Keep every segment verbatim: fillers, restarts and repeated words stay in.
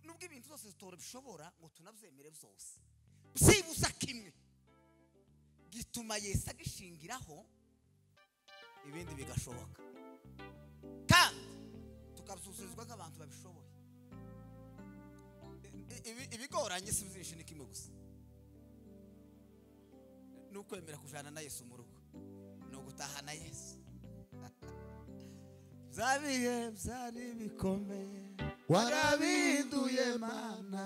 nubwo ibintu byose zitore bishobora ngo tunabyemere byose byibuza kimwe gituma Yesu agishingiraho ibindi bigashoboka kandi tukabsusuzwa nk'abantu babishoboye. Ibigoranye si byinshi ni kimwe gusa, ni ukwemera kujana na Yesu mu rugo, no gutaha na Yesu. Byabihe byari bikomeye warabinduye Mana,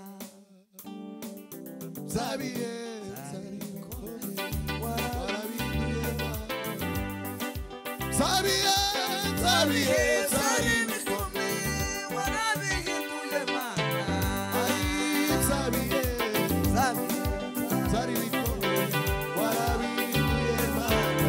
byabihe byari bikomeye warabinduye Mana, byabihe byabihe byari bikomeye warabinduye Mana, ay byabihe byabihe byari bikomeye warabinduye Mana.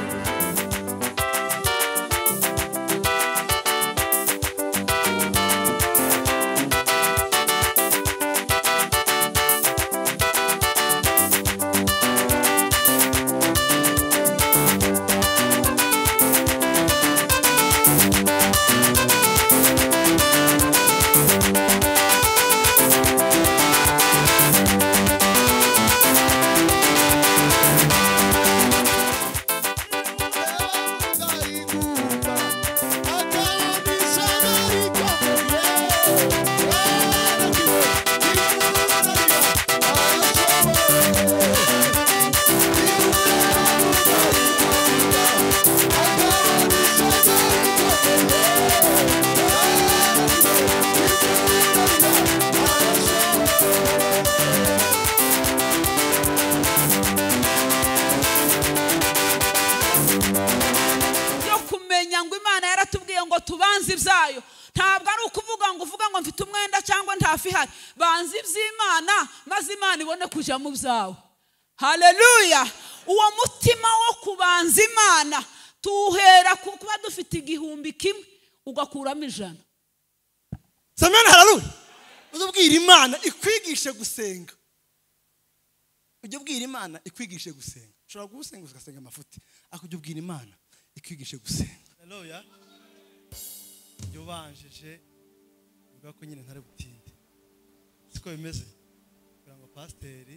Banzi by'Imana maze Imana ibone kuja mu byawe. Haleluya. Uwo mutima wo kubanza Imana tuhera kuba dufite igihumbi kimwe ugakuramo ijana. Amen. Haleluya. Uzubwira Imana ikwigishe gusenga. Ujye ubwira Imana ikwigishe gusenga. Ushobora gusenga ugasenga amafuti, akujye ubwira Imana ikwigishe gusenga. Haleluya. Yo banjeje uvuga ko nyine ntare butinde. Siko bimeze kugira ngo pasiteri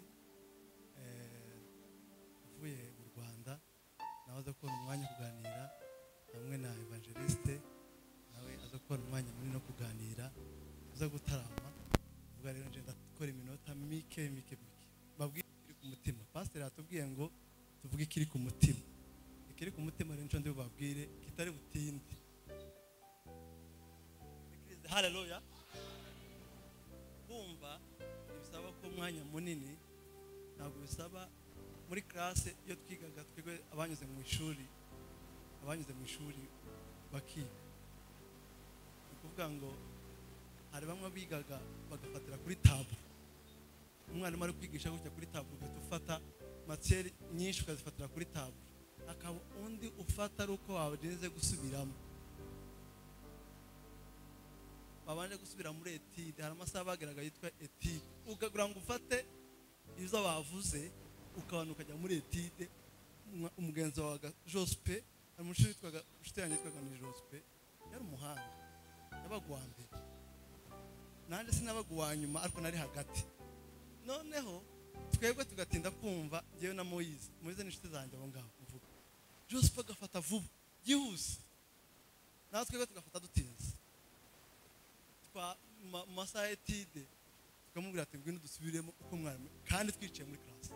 uvuye mu Rwanda nawe aza kubona umwanya kuganira hamwe na evangeliste, nawe aza kubona umwanya munini no kuganira, tuza gutarama. Ubwo rero nje ndakora iminota mike mike mike babwira ikiri ku mutima. Pasiteri atubwiye ngo tuvuge ikiri ku mutima, ikiri ku mutima rero nje ndibabwire kitari butinde. Haleluya. Kumva ibisaba ko umwanya munini, ntabwo bisaba muri classe iyo twigaga twigwe abanyuze mu ishuri, abanyuze mu ishuri bakiga. Ukuvuga ngo hari bamwe bigaga bagafatira kuri table, umwarimu ari kwigisha gutya kuri table ugatufata matière nyinshi ukazifatira kuri table, akaba undi ufata ari uko wabirinze gusubiramo. Babanje gusubira muri etide, hari amasaha bageraga yitwa etide, ukagura ngo ufate izo bavuze ukabana ukajya muri etide. Umugenzi wa Jospe amushuri yitwaga ushitanye yitwaga ni Jospe, yari umuhanga, yabagwa mbere nande sinabagwa nyuma ariko nari hagati. Noneho twebwe tugatinda kumva, ngewe na Moise Moise nishite zanjye abo ngaho mvuga Jospe agafata vuba yihuse, natwe twebwe tugafata dutinze. Masaha etide tukamubwira ati ngwino dusubiremo uko mwarimu kandi twiciye muri class.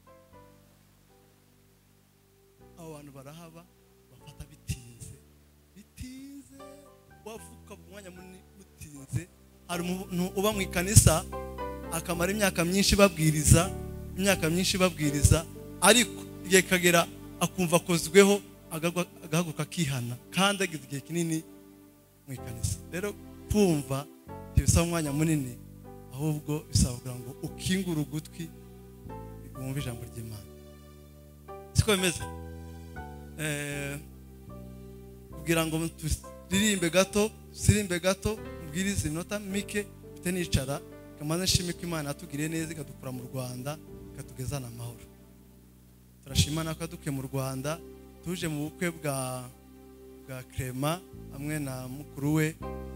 Abo bantu barahaba bafata bitinze bitinze, wavuka mu mwanya munini mutinze. Hari umuntu uba mu ikanisa akamara imyaka myinshi babwiriza, imyaka myinshi babwiriza, ariko igihe kagera akumva kozweho agahaguruka akihana kandi agize igihe kinini mu ikanisa. Rero kumva bisaba umwanya munini, ahubwo bisaba kugira ngo ukingure ugutwi wumve ijambo ry'Imana. Siko bimeze. Eh kugira ngo turirimbe gato, sirimbe gato, ubwirize inota mike bite nicara, kamaze nshimike Imana atugiriye neza ikadukura mu Rwanda ikatugezana amahoro. Turashimana ko aduke mu Rwanda, tuje mu bukwe bwa bwa Clement hamwe na mukuru we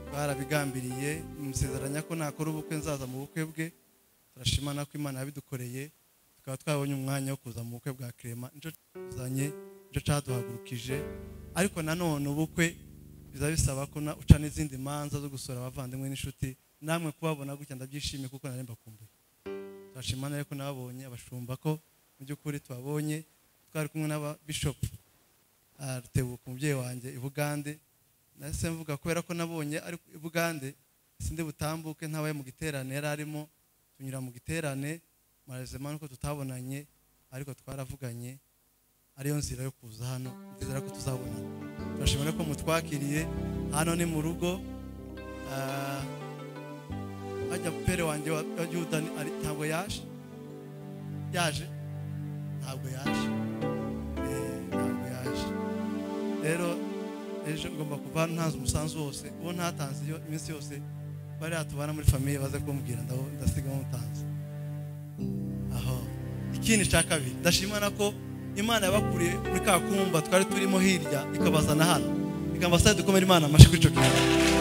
barabigambiriye musezeranya ko nakora ubukwe nzaza mu bukwe bwe. Turashimana ko Imana yabidukoreye tukaba twabonye umwanya wo kuza mu bukwe bwa Clement. Nico tuzanye nico cyaduhagurukije, ariko nanone ubukwe biza bisaba ko uca n'izindi manza zo gusura abavandimwe n'inshuti, namwe kubabona gutya ndabyishimiye kuko naremba kumbuye. Turashimana ariko nabonye abashumba ko mu by'ukuri twabonye twari kumwe n'aba bishop Rutebuka umubyeyi wanjye i Bugande. Nase mvuga kubera ko nabonye ari i Bugande sinde butambuke ntabaye mu giterane yari arimo, tunyura mu giterane marezema nuko tutabonanye, ariko twaravuganye ariyo nzira yo kuza hano, ndizera ko tuzabona. Turashimana ko mutwakiriye hano ni mu rugo. ah Ajya pere wanjye wa Yuda ari ntabwo yaje yaje ntabwo yaje eh ntabwo yaje rero ejo ngomba kuva ntazi umusanzu wose uwo ntatanze iyo iminsi yose bari atubana muri famille baze kumbwira ndaho ndasiga umutanze. Aho ikindi cya kabiri ndashimana ko Imana yabakuriye muri ka kumba twari turimo hirya ikabazana hano, ikambasade dukomera Imana amashi kuri cyo kintu.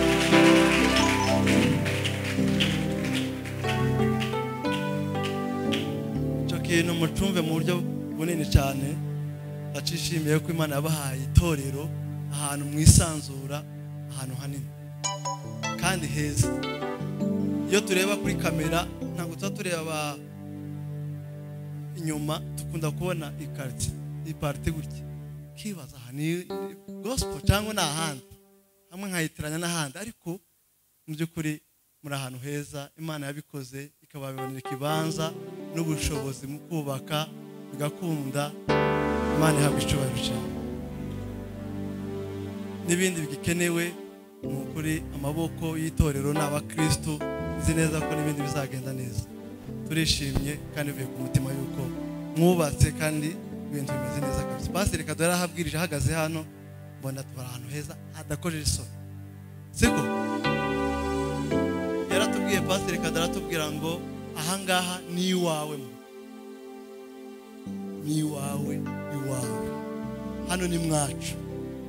Kintu mucumve mu buryo bunini cyane. Ndacishimiye ko Imana yabahaye itorero ahantu mwisanzura, ahantu hanini kandi heza. Iyo tureba kuri kamera ntabwo tuba tureba inyuma, tukunda kubona ikarti iparti gutya kibaza hani gospel cyangwa n'ahandi hamwe nkayitiranya n'ahandi, ariko mu by'ukuri muri ahantu heza. Imana yabikoze ikababonera ikibanza n'ubushobozi mu kubaka bigakunda. Imana ihabwa icyubahiro cyane. N'ibindi bigikenewe ni ukuri amaboko y'itorero n'abakristo, nzi neza ko n'ibindi bizagenda neza. Turishimye kandi bivuye ku mutima yuko mwubatse kandi ibintu bimeze neza kabisa. Pastor Kadora ahabwirije ahagaze hano, mbona tubara ahantu heza hadakojeje isoni, siko yaratubwiye. Pastor Kadora atubwira ngo ahangaha ni iwawe, ni iwawe, iwawe hano ni mwacu,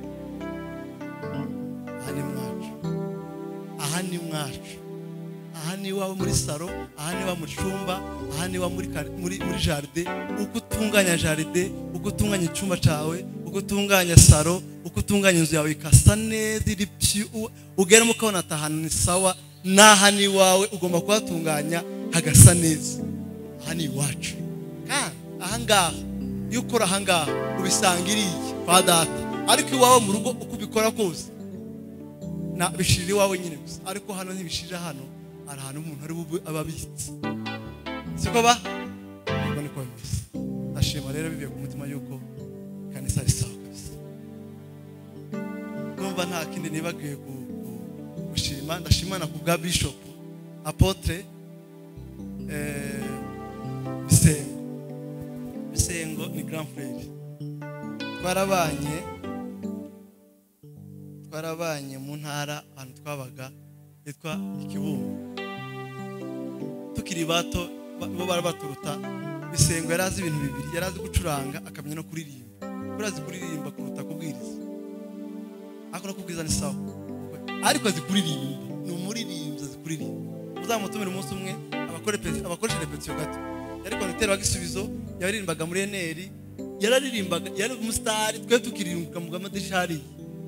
aha ni mwacu, aha ni mwacu, aha ni iwawe muri salo, aha ni iwawe mu cyumba, aha ni iwawe muri muri muri jardin. Uko utunganya jardin, uko utunganya icyumba cyawe, uko utunganya salo, uko utunganya inzu yawe ikasa neza iri pyu, ugeramo ukabona atahana ni sawa. Naha ni iwawe ugomba kuhatunganya hagasa neza. Aha ni iwacu kandi ahangaha iyo ukora ahangaha ubisangiriye kwa data, ariko iwawe mu rugo uko ubikora kose na bishirira iwawe nyine gusa, ariko hano ntibishirira. Hano hari ahantu umuntu ari ababitse, siko ba ubwo niko bimeze. Ndashima rero bibiye ku mutima yuko kanisa ari sawa kabisa. Numva nta kindi nibagiye gushima. Ndashimana ku bwa Bishop Apotre eh Bisengo. Bisengo ni grand frère. Twarabanye twarabanye mu ntara ahantu twabaga yitwa Ikibungo. Tukiri bato bo barabaturuta. Bisengo yarazi ibintu bibiri, yarazi gucuranga akamenya no kuririmba. Urazi kuririmba kuruta kubwiriza. Akora kubwiriza ni sawa, ariko azi kuririmba, ni umuririmbyi azi kuririmba. Uzamutumira umunsi umwe abakore abakoresha repetition gato, ariko nitero bagisubizo yaririmbaga muri eneri, yararirimbaga yari umustar. Twe tukiririmba mu gamadishari.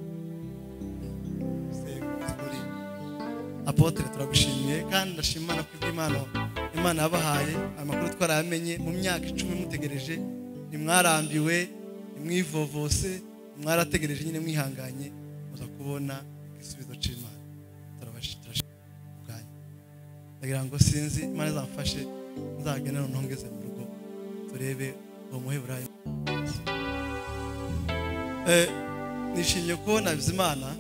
Apotre turagushimiye kandi ndashimana ku Imana Imana yabahaye amakuru twaramenye mu myaka icumi mutegereje. Nimwarambiwe, nimwivovose, mwarategereje nyine mwihanganye, muza kubona igisubizo cy'Imana. Turabashitira ubwanyu. Ndagira ngo sinzi Imana izamfashe nzagenda ntongeze mu rugo turebe uwo muheburayo. Eh nishimye ko Bizimana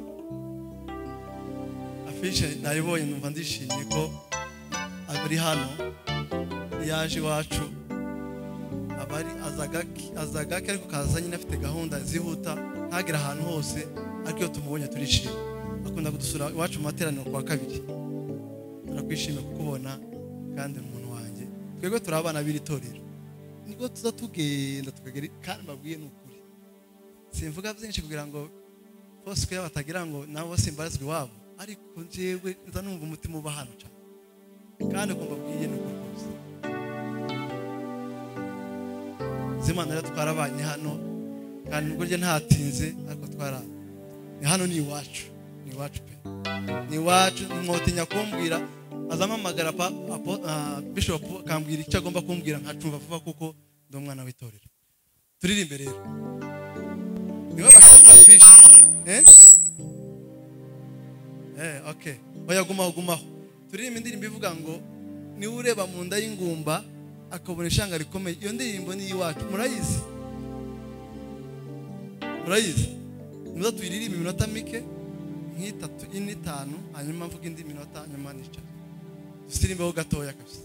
afishe nayibonye, numva ndishimye ko ari hano. Yaje iwacu abari azagaki azagaki ariko kaza nyine afite gahunda zihuta, ntagira ahantu hose, ariko iyo tumubonye turishimye. Akunda kudusura iwacu mu materaniro kwa kabiri. Turakwishimiye kukubona kandi umuntu wanjye. Twebwe turabana biri torero, niko tuza tugenda tukagera kandi babwiye n'ukuri. Simvuga byinshi kugira ngo bose ko batagira ngo nabo simbarazwe wabo, ariko njyewe nza numva umutima uba hano cyane kandi ko mbabwiye ni uko rwose Imana rero twarabanye hano kandi nubwo rye ntatinze ariko twara ni hano ni iwacu ni iwacu pe ni iwacu mwotinya kumbwira azampamagara pa bishop kambwira icyo agomba kumbwira nkacumva vuba kuko ndi umwana w'itorero turirimbe rero niwe bakatwa fish eh eh okay oya gumaho gumaho turirimbe indirimbo ivuga ngo niwe ureba mu nda y'ingumba akabona ishanga rikomeye iyo ndirimbo ni iwacu murayizi murayizi muza tuyiririmbe iminota mike nk'itatu ine itanu hanyuma mvuga indi minota hanyuma nica dusirimbeho gatoya kabisa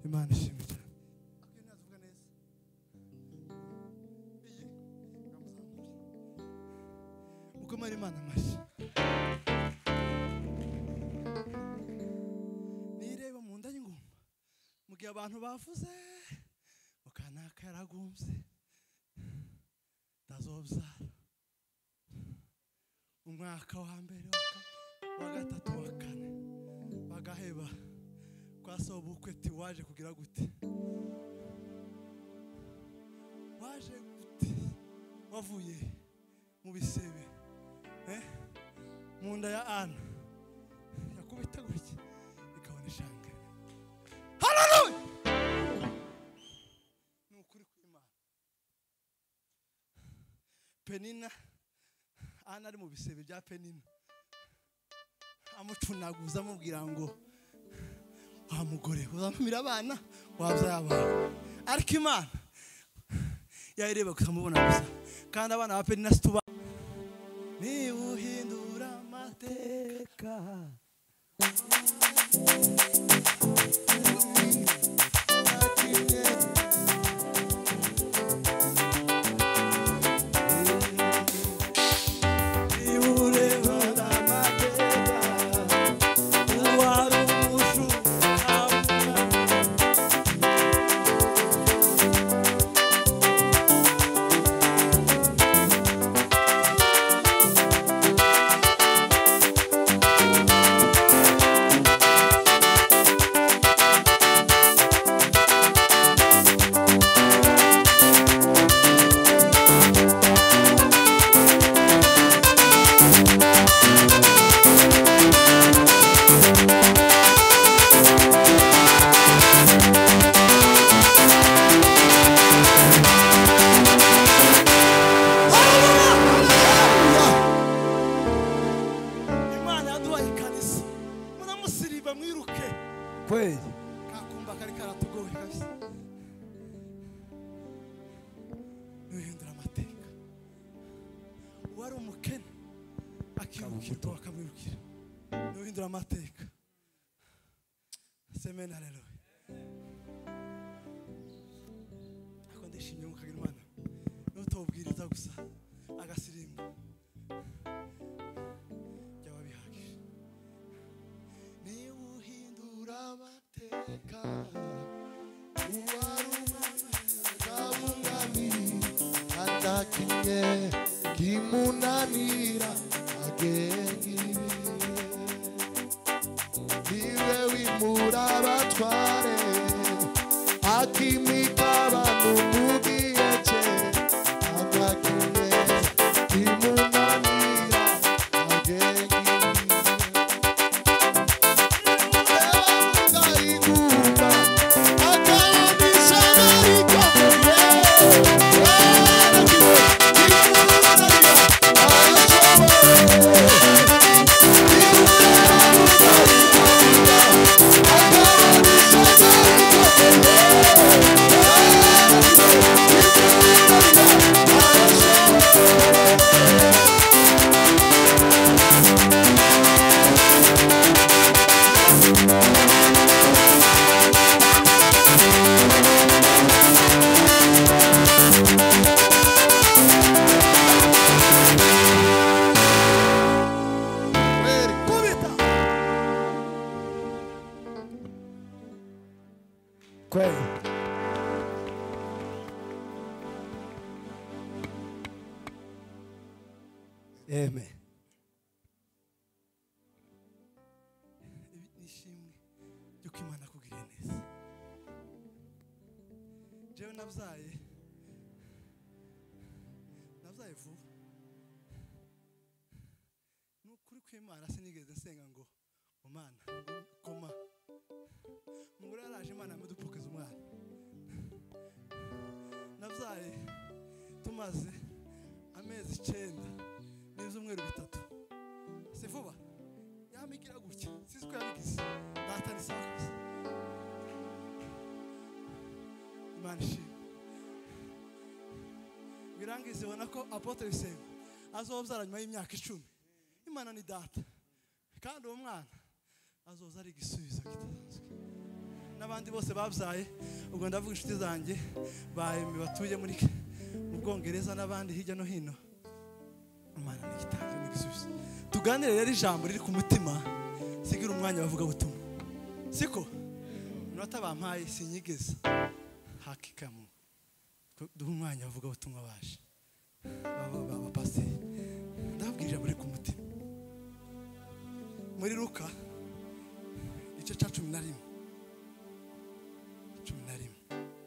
Imana ishimwe cyane. Akwiye navuga neza. Iyi namuzamuri. Uko mari Imana amashi. Nireba mu nda y'ingumba. Mugihe abantu bavuze ukanaka yaragumze. Ndazobyara. Umwaka wa mbere wa gatatu wa kane bagaheba kwasoba ukweti waje kugira gute waje gute wavuye mu bisebe eh mu nda ya Ana yakubita gutya ikabona shange. Haleluya nukuri kw'Imana. Penina Ana ari mu bisebe bya Penina amucunaguza amubwira ngo wa mugore uzamumira abana wabyaye abantu. Ariko Imana yayireba kutamubona gusa kandi abana ba Penina situba ni uhindura amateka. Amateka. Semena haleluya. Ako ndishimye mukagira Imana. Nutobwiriza gusa agasirimba. Jyawa bihagije. Ni uhindura amateka. Uwaruma kabungami atakinye kimunanira agengi. Murabatware akimika abantu mugiyeje agakiye imunanira agengi murabutayigumba akabisha narikomeye arakiwe imunanira arashoboye. Amen. Nishimwe yuko Imana akugiriye neza. Jewe nabyaye nabyaye vuba. Nukuri kw'Imana sinigeze nsenga ngo Imana koma. Mugore yaraje Imana yamudupokeza umwana. Nabyaye tumaze amezi icyenda. Nizumweru bitatu. Si vuba. Yamigira gutya. Siziko yabigize. Data ni sawa. Imana ishimwe. Birangize ubona ko Apotre Bisengo azobyara nyuma y'imyaka icumi. Imana ni data. Kandi uwo mwana azoza ari igisubizo kitasanzwe. n'abandi bose babyaye ubwo ndavuga inshuti zanjye bahembe batuye muri mu Bwongereza n'abandi hirya no hino. Imana nigitanga n'igisubizo. Tuganire rero ijambo riri ku mutima, sigira umwanya bavuga butumwa. Siko nota bampaye sinyigeza hakikamu duha umwanya bavuga butumwa baje baba baba pasteur ndabwira ijambo riri ku mutima. Muri Luka igice cya cumi na rimwe cumi na rimwe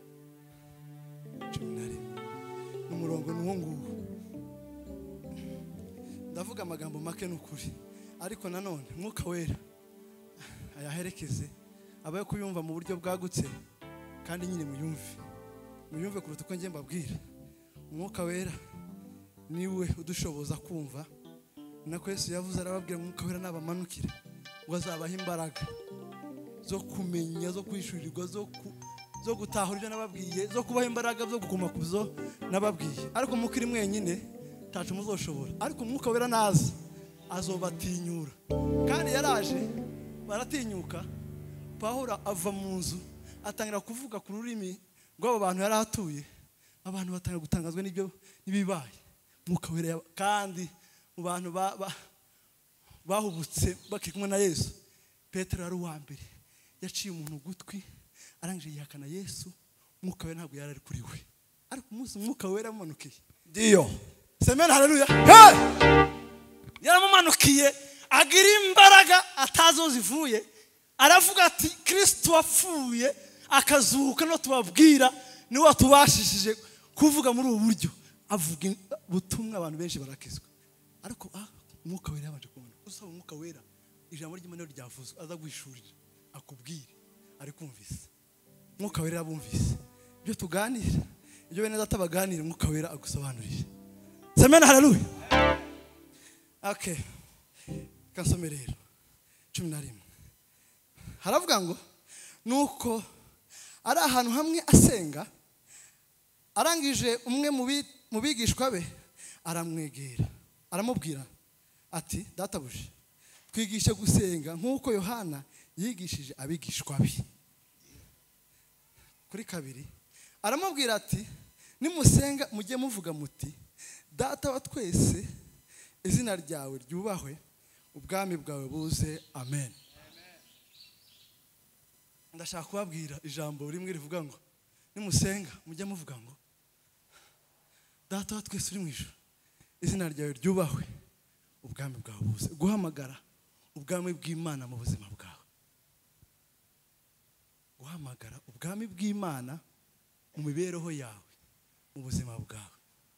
cumi na rimwe n'umurongo n'uwo nguwo. Ndavuga amagambo make n'ukuri, ariko nanone Mwuka Wera ayaherekeze abaye kuyumva mu buryo bwagutse, kandi nyine muyumve muyumve kuruta uko njye mbabwira. Umwuka Wera niwe udushoboza kumva, nako Yesu yavuze arababwira Umwuka Wera nabamanukira ngo azabaha imbaraga zo kumenya, zo kwishurirwa, zo zo gutahura ibyo nababwiye, zo kubaha imbaraga zo gukuma kuzo nababwiye. Ariko mukiri mwenyine tacu muzoshobora, ariko Umwuka Wera naza azobatinyura. Kandi yaraje baratinyuka. Pawulo ava mu nzu atangira kuvuga ku rurimi rw'abo bantu yari atuye, abantu batangira gutangazwa n'ibyo nibibaye. Umwuka Wera kandi mu bantu bahubutse bakiri kumwe na Yesu, Petero ari uwa mbere yaciye umuntu gutwi, arangije yihakana Yesu. Umwuka Wera ntabwo yari ari kuri we, ariko umunsi Umwuka Wera amanukiye, ndiyo semena haleluya, hey! Yaramumanukiye agira imbaraga atazo zivuye, aravuga ati Kristo wapfuye akazuka no tubabwira ni watubashishije kuvuga muri ubu buryo. Avuga butumwa abantu benshi barakizwa. Ariko ah Umwuka Wera yabanje kubona. Usaba Umwuka Wera ijambo ry'Imana ryavuzwe aza guhishurira akubwire ari kumvise. Umwuka Wera yabumvise ibyo tuganira, ibyo bene data baganira, Umwuka Wera agusobanurira. Semena haleluya. Okay, kansome rero cumi na rimwe haravuga ngo nuko ari ahantu hamwe asenga, arangije umwe mu bigishwa be aramwegera aramubwira ati databuje twigishe gusenga nk'uko Yohana yigishije abigishwa be. Kuri kabiri aramubwira ati nimusenga mujye muvuga muti data wa twese izina ryawe ryubahwe, ubwami bwawe buze, amen. Ndashaka kubabwira ijambo rimwe rivuga ngo nimusenga mujye muvuga ngo data wa twese uri mu ijuru izina ryawe ryubahwe, ubwami bwawe buze. Guhamagara ubwami bw'Imana mu buzima bwawe, guhamagara ubwami bw'Imana mu mibereho yawe, mu buzima bwawe.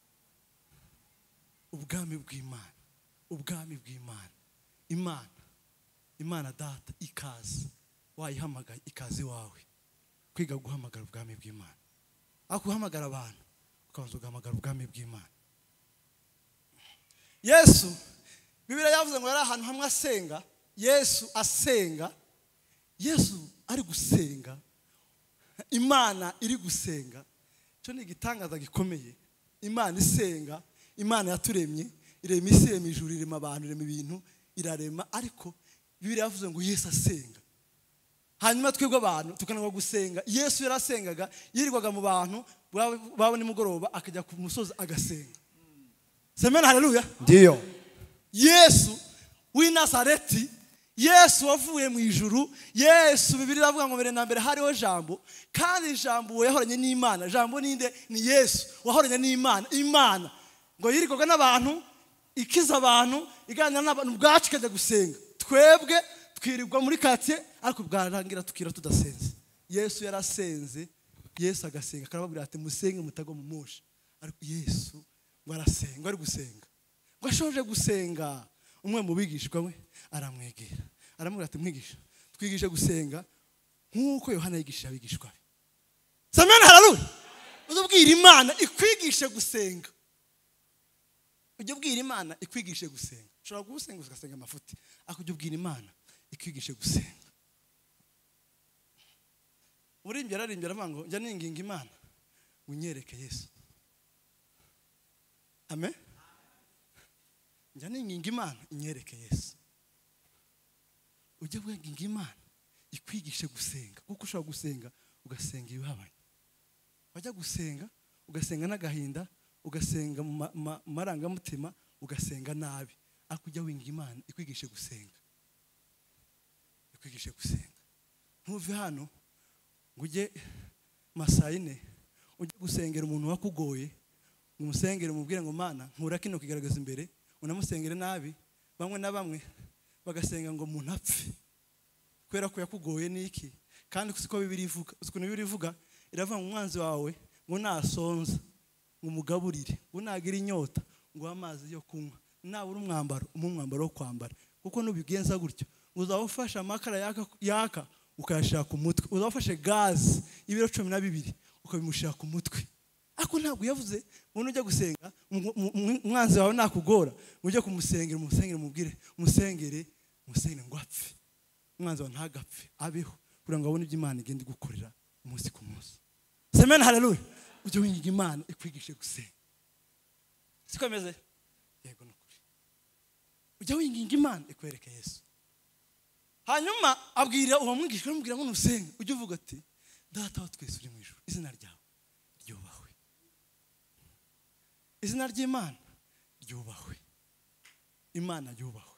Ubwami bw'Imana, ubwami bw'Imana, Imana, Imana data ikaze, wayihamagaye ikaze wawe. Kwiga guhamagara ubwami bw'Imana, aho guhamagara abantu ukabanza ugahamagara ubwami bw'Imana. Yesu Bibiliya yavuze ngo yari ahantu hamwe asenga, Yesu asenga, Yesu ari gusenga, Imana iri gusenga. Cyo ni igitangaza gikomeye. Imana isenga, Imana yaturemye, irema isi, irema ijuru, irema abantu, irema ibintu, irarema. Ariko Bibiliya yavuze ngo Yesu asenga. Hanyuma twebwe abantu tukananirwa gusenga. Yesu yarasengaga, yirirwaga mu bantu baba nimugoroba akajya ku musozi agasenga. Semena haleluya. Ndiyo. Yesu w'i Nazareti, Yesu wavuye mu ijuru, Yesu Bibiliya avuga ngo mbere na mbere hariho jambo, kandi ijambo yahoranye n'Imana. Jambo ninde? Ni Yesu wahoranye n'Imana. Imana ngo yirirwaga n'abantu, ikiza abantu, iganira n'abantu, bwacu kajya gusenga. Twebwe twirirwa muri katiye, ariko bwarangira tukira tudasenze. Yesu yarasenze, Yesu agasenga, karababwira ati musenge mutago mu musha. Ariko Yesu ngo arasenga, ari gusenga. Ngo ashoje gusenga, umwe mu bigishwa we aramwegera aramubwira ati mwigisha twigishe gusenga nk'uko Yohana yigishije abigishwa be. Semena haleluya. Uzubwira Imana ikwigishe gusenga, ujye ubwira Imana ikwigishe gusenga. Ushobora gusenga ugasenga amafuti, ariko ujye ubwira Imana ikwigishe gusenga. Uririmbye ararimbye aravuga ngo njya ninginga Imana unyereke Yesu. Amen. Njya ninginga Imana inyereke Yesu. Ujye winginga Imana ikwigishe gusenga, kuko ushobora gusenga ugasenga ibihabanye, wajya gusenga ugasenga n'agahinda, ugasenga mu marangamutima, ugasenga nabi. Akujya winga Imana ikwigishe gusenga, ikwigishe gusenga. Ntuve hano ngo ujye masayine ujye gusengera umuntu wakugoye, umusengere umubwire ngo Mana nkura kino kigaragaza imbere, unamusengere nabi. Bamwe na bamwe bagasenga ngo umuntu apfe kubera ko yakugoye niki, kandi kusiko Bibiliya ivuga, uko Bibiliya ivuga iravuga ngo umwanzi wawe ngo nasonza ngo umugaburire, ngo nagira inyota ngo amazi yo kunywa, nabura umwambaro umwambaro wo kwambara. Kuko nubigenza gutyo uzawufasha amakara yaka yaka ukayashaka ku mutwe, uzawufashe gazi ibiro cumi na bibiri ukabimushaka ku mutwe. Ako ntabwo yavuze ngo nujya gusenga umwanzi wawe nakugora ujye kumusengera, umusengere mubwire umusengere umusengere ngo apfe, umwanzi wawe ntagapfe abeho, kugira ngo abone ibyo Imana igenda gukorera umunsi ku munsi. Amen, haleluya. Ujye winga Imana ikwigishe gusenga, siko meze? Yego nukuri. Ujye winga Imana ikwereke Yesu. Hanyuma abwira uwo mwigisha aramubwira ngo nusenge ujye uvuga ati Data wa twese uri mu ijuru, izina ryawe ryubahwe, izina ry'Imana ryubahwe, Imana yubahwe.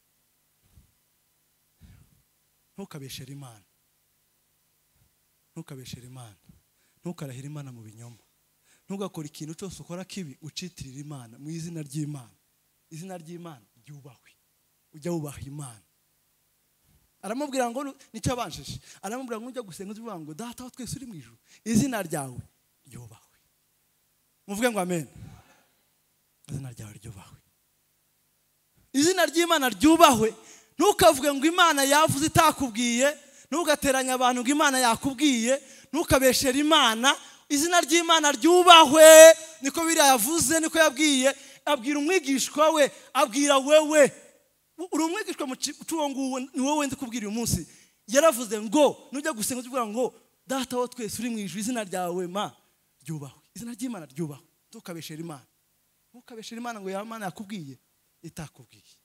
Ntukabeshere Imana, ntukabeshere Imana, ntukarahire Imana mu binyoma, ntugakora ikintu cyose ukora kibi ucitirira Imana. Mu izina ry'Imana, izina ry'Imana ryubahwe, ujya wubaha Imana. Aramubwira ngo nicyo abanjije, aramubwira ngo ujya gusenga uvuga ngo Data wa twese uri mu ijuru, izina ryawe ryubahwe. Muvuge ngo amen. Izina ryawe ryubahwe, izina ry'Imana ryubahwe. Ntukavuge ngo Imana yavuze itakubwiye, ntugateranya abantu ngo Imana yakubwiye, ntukabeshere Imana. Izina ry'Imana ryubahwe, niko Bibiliya yavuze, niko yabwiye. Abwira umwigishwa we, abwira wewe uri umwigishwa mu cyuwo nguwo, ni wowe ndi kubwira uyu munsi. Yaravuze ngo nujya gusenga uvuga ngo Data wa twese uri mu ijuru, izina ryawe ma ryubahwe, izina ry'Imana ryubahwe. Ntukabeshere Imana, ntukabeshere Imana ngo ya Mana yakubwiye itakubwiye.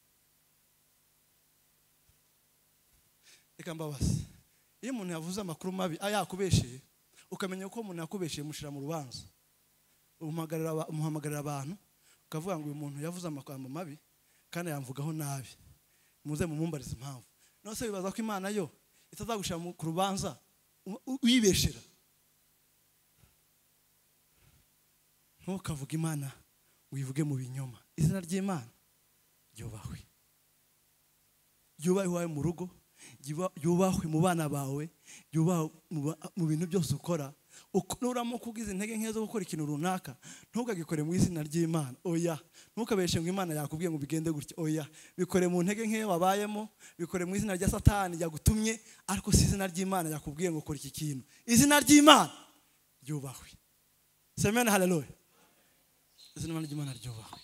Reka mbabaze, iyo umuntu yavuze amakuru mabi ayakubesheye, ukamenya ko umuntu yakubesheye, mushira mu rubanza, umuhamagarira umuhamagarira abantu ukavuga ngo uyu muntu yavuze amagambo mabi kandi yamvugaho nabi, muze mumumbarize impamvu. Nose bibaza ko Imana yo itazagushira ku rubanza uyibeshera. Ntukavuge Imana wivuge mu binyoma. Izina ry'Imana ryubahwe, ryubahwe mu rugo, yubahwe mu bana bawe, yubahwe mu bintu byose ukora. Nuramo kugize intege nke zo gukora ikintu runaka, ntugagikore mu izina ry'Imana. Oya, ntukabeshe ngo Imana yakubwiye ngo bigende gutya. Oya, bikore mu ntege nke wabayemo, bikore mu izina rya Satani yagutumye, ariko si izina ry'Imana yakubwiye ngo kora iki kintu. Izina ry'Imana ryubahwe. Amen, haleluya. Izina ry'Imana ryubahwe.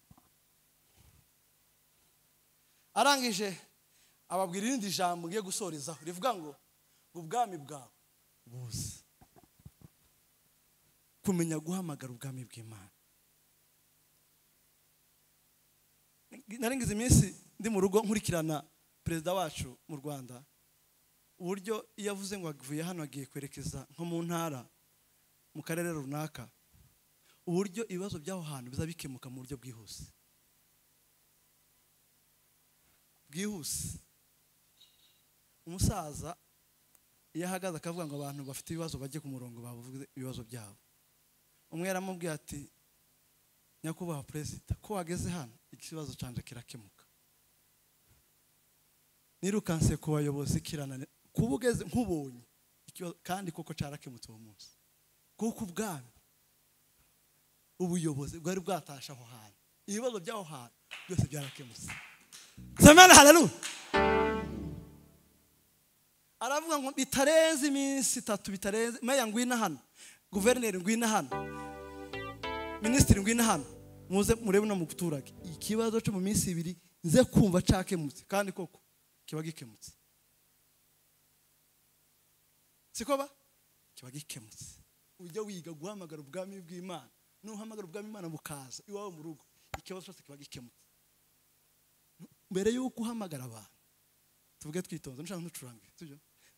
Arangije ababwira irindi jambo ngiye gusorezaho, rivuga ngo ubwami bwawe buze. Kumenya guhamagara ubwami bw'Imana. Narengize iminsi ndi mu rugo nkurikirana perezida wacu mu Rwanda, uburyo iyo avuze ngo avuye hano agiye kwerekeza nko mu ntara mu karere runaka, uburyo ibibazo by'aho hantu bizabikemuka mu buryo bwihuse bwihuse. Umusaza iyo ahagaze akavuga ngo abantu bafite ibibazo bajye ku murongo bavuze ibibazo byabo, umwe yaramubwiye ati nyakubahwa perezida, ko wageze hano ikibazo canje kirakemuka. Nirukanse ku bayobozi kiranane kubugeze nkubonye kandi koko carakemutse uwo munsi, kuko ubwami ubuyobozi bwari bwatasha aho hantu, ibibazo by'aho hantu byose byarakemutse. Amen, haleluya. Aravuga ngo bitarenze iminsi itatu, bitarenze meya ngwina hano, guverineri ngwina hano, minisitiri ngwina hano, muze murebe no mu buturage ikibazo cyo mu minsi ibiri nze kumva cakemutse, kandi koko kiba gikemutse. Siko ba kiba gikemutse. Ujya wiga guhamagara ubwami bw'Imana, nuhamagara ubwami bw'Imana bukaza iwawe mu rugo, ikibazo cyose kiba gikemutse. Mbere yuko uhamagara abantu, tuvuge twitonze, nshaka ntucurange, sibyo?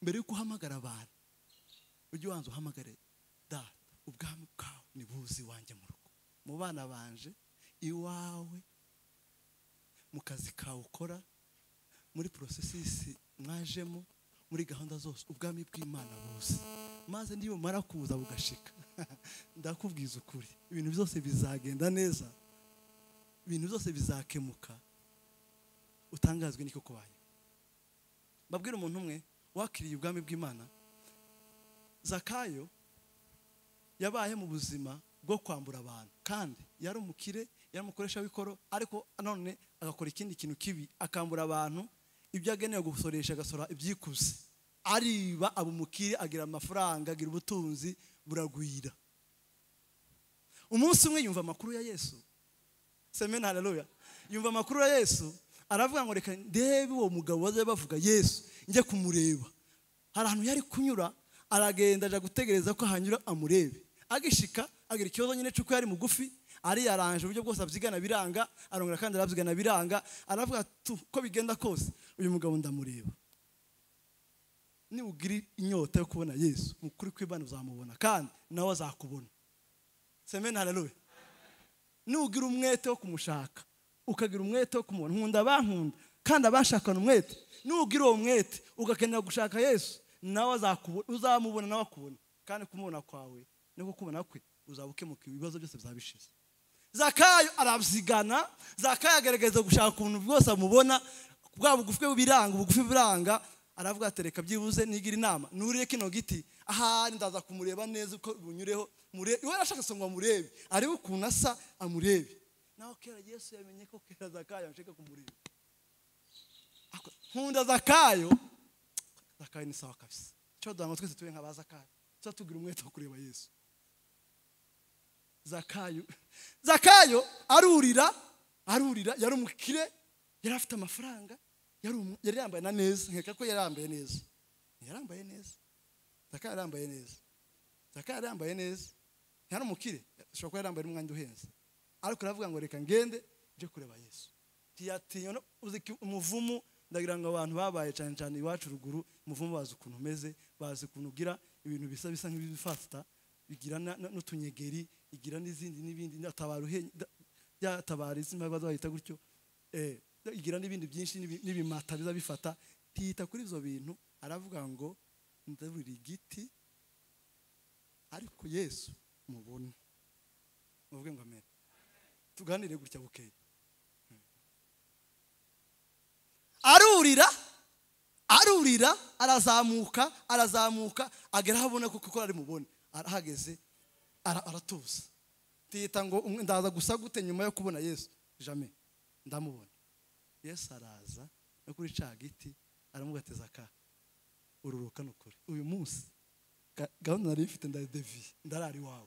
mbere yuko uhamagara abantu ujye ubanza uhamagare data ubwami bwawe ni buzi wanjye mu rugo, mu bana banje, iwawe, mu kazi kawe ukora, muri processes mwajemo, muri gahunda zose ubwami bw'Imana buzi, maze ndiyo mara kuza bugashika ndakubwiza ukuri ibintu byose bizagenda neza, ibintu byose bizakemuka, utangazwe niko kubaye. Babwira umuntu umwe wakiriye ubwami bw'Imana, Zakayo yabaye mu buzima bwo kwambura abantu, kandi yari umukire, yari umukoresha w'ikoro, ariko none agakora ikindi kintu kibi, akambura abantu ibyo agenewe gusoresha, agasora ibyikuze, ariba abumukire, agira amafaranga, agira ubutunzi buragwira. Umunsi umwe yumva amakuru ya Yesu, semena haleluya, yumva amakuru ya Yesu, aravuga ngo reka ndebe uwo mugabo waje bavuga Yesu njye kumureba. Hari ahantu yari kunyura, aragenda aja gutegereza ko hanyura amurebe, agishika agira ikibazo nyine cyuko yari mugufi, ari yaranje uburyo bwose abyigana biranga, arongera kandi arabyigana biranga, aravuga tu ko bigenda kose uyu mugabo ndamureba. Ni ugiri inyota yo kubona Yesu mukuri kw'Imana uzamubona, kandi nawe azakubona. Semena haleluya. Ni ugira umwete wo kumushaka, ukagira umwete wo kumubona. Nkunda bankunda kandi abashakana umwete, ni ugira uwo mwete ugakenera gushaka Yesu, nawe azakubona, uzamubona nawe akubona, kandi kumubona kwawe niko kubona kwe uzabukemuka ibibazo byose bizabishize. Zakayo arabyigana, Zakayo agerageza gushaka ukuntu bwose amubona, bwa bugufi bw'ibiranga, ubugufi biranga, aravuga atereka byibuze nigira inama nuriye kino giti, aha ndaza kumureba neza uko bunyureho, mure iwe arashaka songa murebe, ari ukuntu asa amurebe. Naho kera Yesu yamenye ko kera Zakayo anshaka kumureba. Nkunda Zakayo, Zakayo ni sawa kabisa. Cyo danga twese tuwe nka Zakayo, cyo tugira umwete wo kureba Yesu. Zakayo Zakayo arurira arurira yari umukire, yari afite amafaranga, yari yari yambaye na neza, nkeka ko yari yambaye neza, yari yambaye neza. Zakayo yari yambaye neza, Zakayo yari yambaye neza, yari umukire, ashobora kuba yari yambaye umwenda uhenze, ariko aravuga ngo reka ngende nje kureba Yesu. Tiyatinya uziki umuvumu, ndagira ngo abantu babaye cyane cyane iwacu ruguru, umuvumu bazi ukuntu umeze, bazi ukuntu ugira ibintu bisa bisa nk'ibifasta, bigira n'utunyegeri, igira n'izindi n'ibindi, n'atabaruhe yatabariza imbabazi bahita gutyo, eh igira n'ibindi byinshi n'ibimata biza bifata. Tiyita kuri izo bintu, aravuga ngo ndaburi igiti ariko Yesu mubone. Muvuge ngo amen. Tuganire gutya bukeye. Arurira arurira arazamuka arazamuka agera habona kuko ari mubone, arahageze aratuza. Tiyita ngo ndaza gusa gute nyuma yo kubona Yesu, jamais ndamubona. Yesu araza no kuri ca giti aramugateza ka ururuka nukuri uyu munsi gahunda nari ifite nda devi ndarari wawe.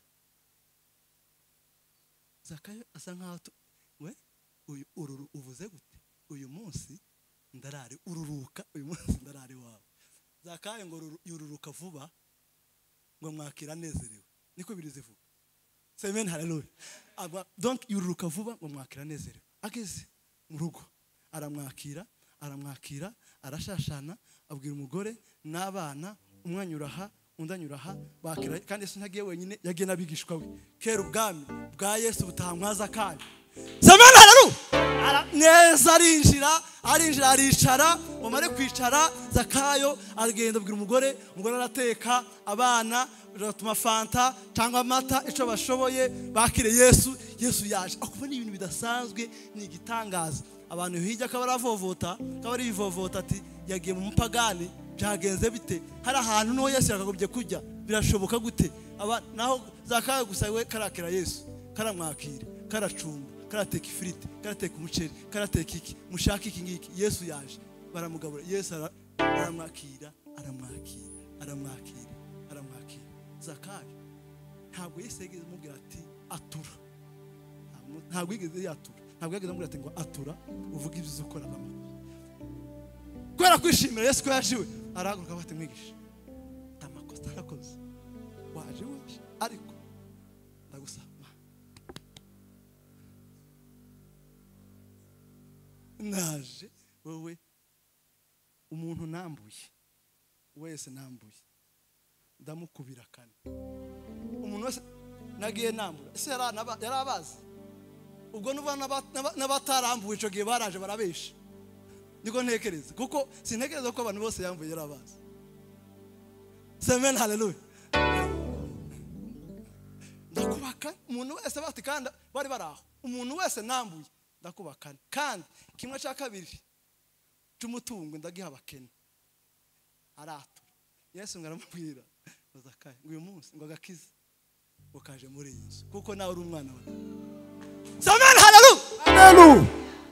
Zakayo asa nkaho we uyu ururu uvuze gute, uyu munsi ndarari ururuka, uyu munsi ndarari wawe. Zakayo ngo yururuka vuba ngo mwakira nezerewe, niko birize vuba. Amen haleluya. Aba donc yururuka vuba ngo mwakira nezerewe. Ageze mu rugo aramwakira aramwakira arashashana, abwira umugore n'abana, umwanyuraha undanyuraha bakira, kandi Yesu ntagiye wenyine, yagiye nabigishwa we. Kera ubwami bwa Yesu butahamwaza kandi Amen haleluya. Neza arinjira arinjira aricara, umare kwicara Zakayo aragenda abwira umugore, umugore arateka, abana batuma fanta cyangwa amata ico bashoboye, bakire Yesu. Yesu yaje akubona ibintu bidasanzwe, ni igitangaza. Abantu hirya kabaravovota kabari bivovota ati yagiye mu mupagani, byagenze bite? Hari ahantu no Yesu yakagobye kujya, birashoboka gute? Aba naho Zakayo gusa we karakira Yesu, karamwakira, karacumba, karateka ifiriti, karateka umuceri, karateka iki, mushaka iki ngiki. Yesu yaje baramugabura, Yesu aramwakira aramwakira aramwakira aramwakira. Zakayo ntabwo Yesu yigeze mubwira ati atura, ntabwo yigeze yatura, ntabwo yigeze mubwira ati ngo atura uvuga ibyo uzokora n'amakosa. Kwera kwishimira Yesu ko yajiwe, arahaguruka bati mwigisha amakosa arakoze, waje waje ariko ndagusaba naje wowe umuntu nambuye wese nambuye ndamukubira kane. Umuntu wese nagiye nambura ese yari abazi ubwo nuba n'abatarambuye ico gihe baraje barabesha. Niko ntekereza kuko sintekereza ko abantu bose yambuye yari abazi. Amen, hallelujah. Ndakubaka umuntu wese bati kandi bari baraho. Umuntu wese nambuye ndakubakana kandi kimwe cya kabiri cy'umutungo ndagiha abakene aratura. Yesu ngaramubwira Zakayo ngo uyu munsi ngo agakize ukaje muri Yesu kuko nawe uri umwana wawe. Amen, hallelujah. Hallelujah.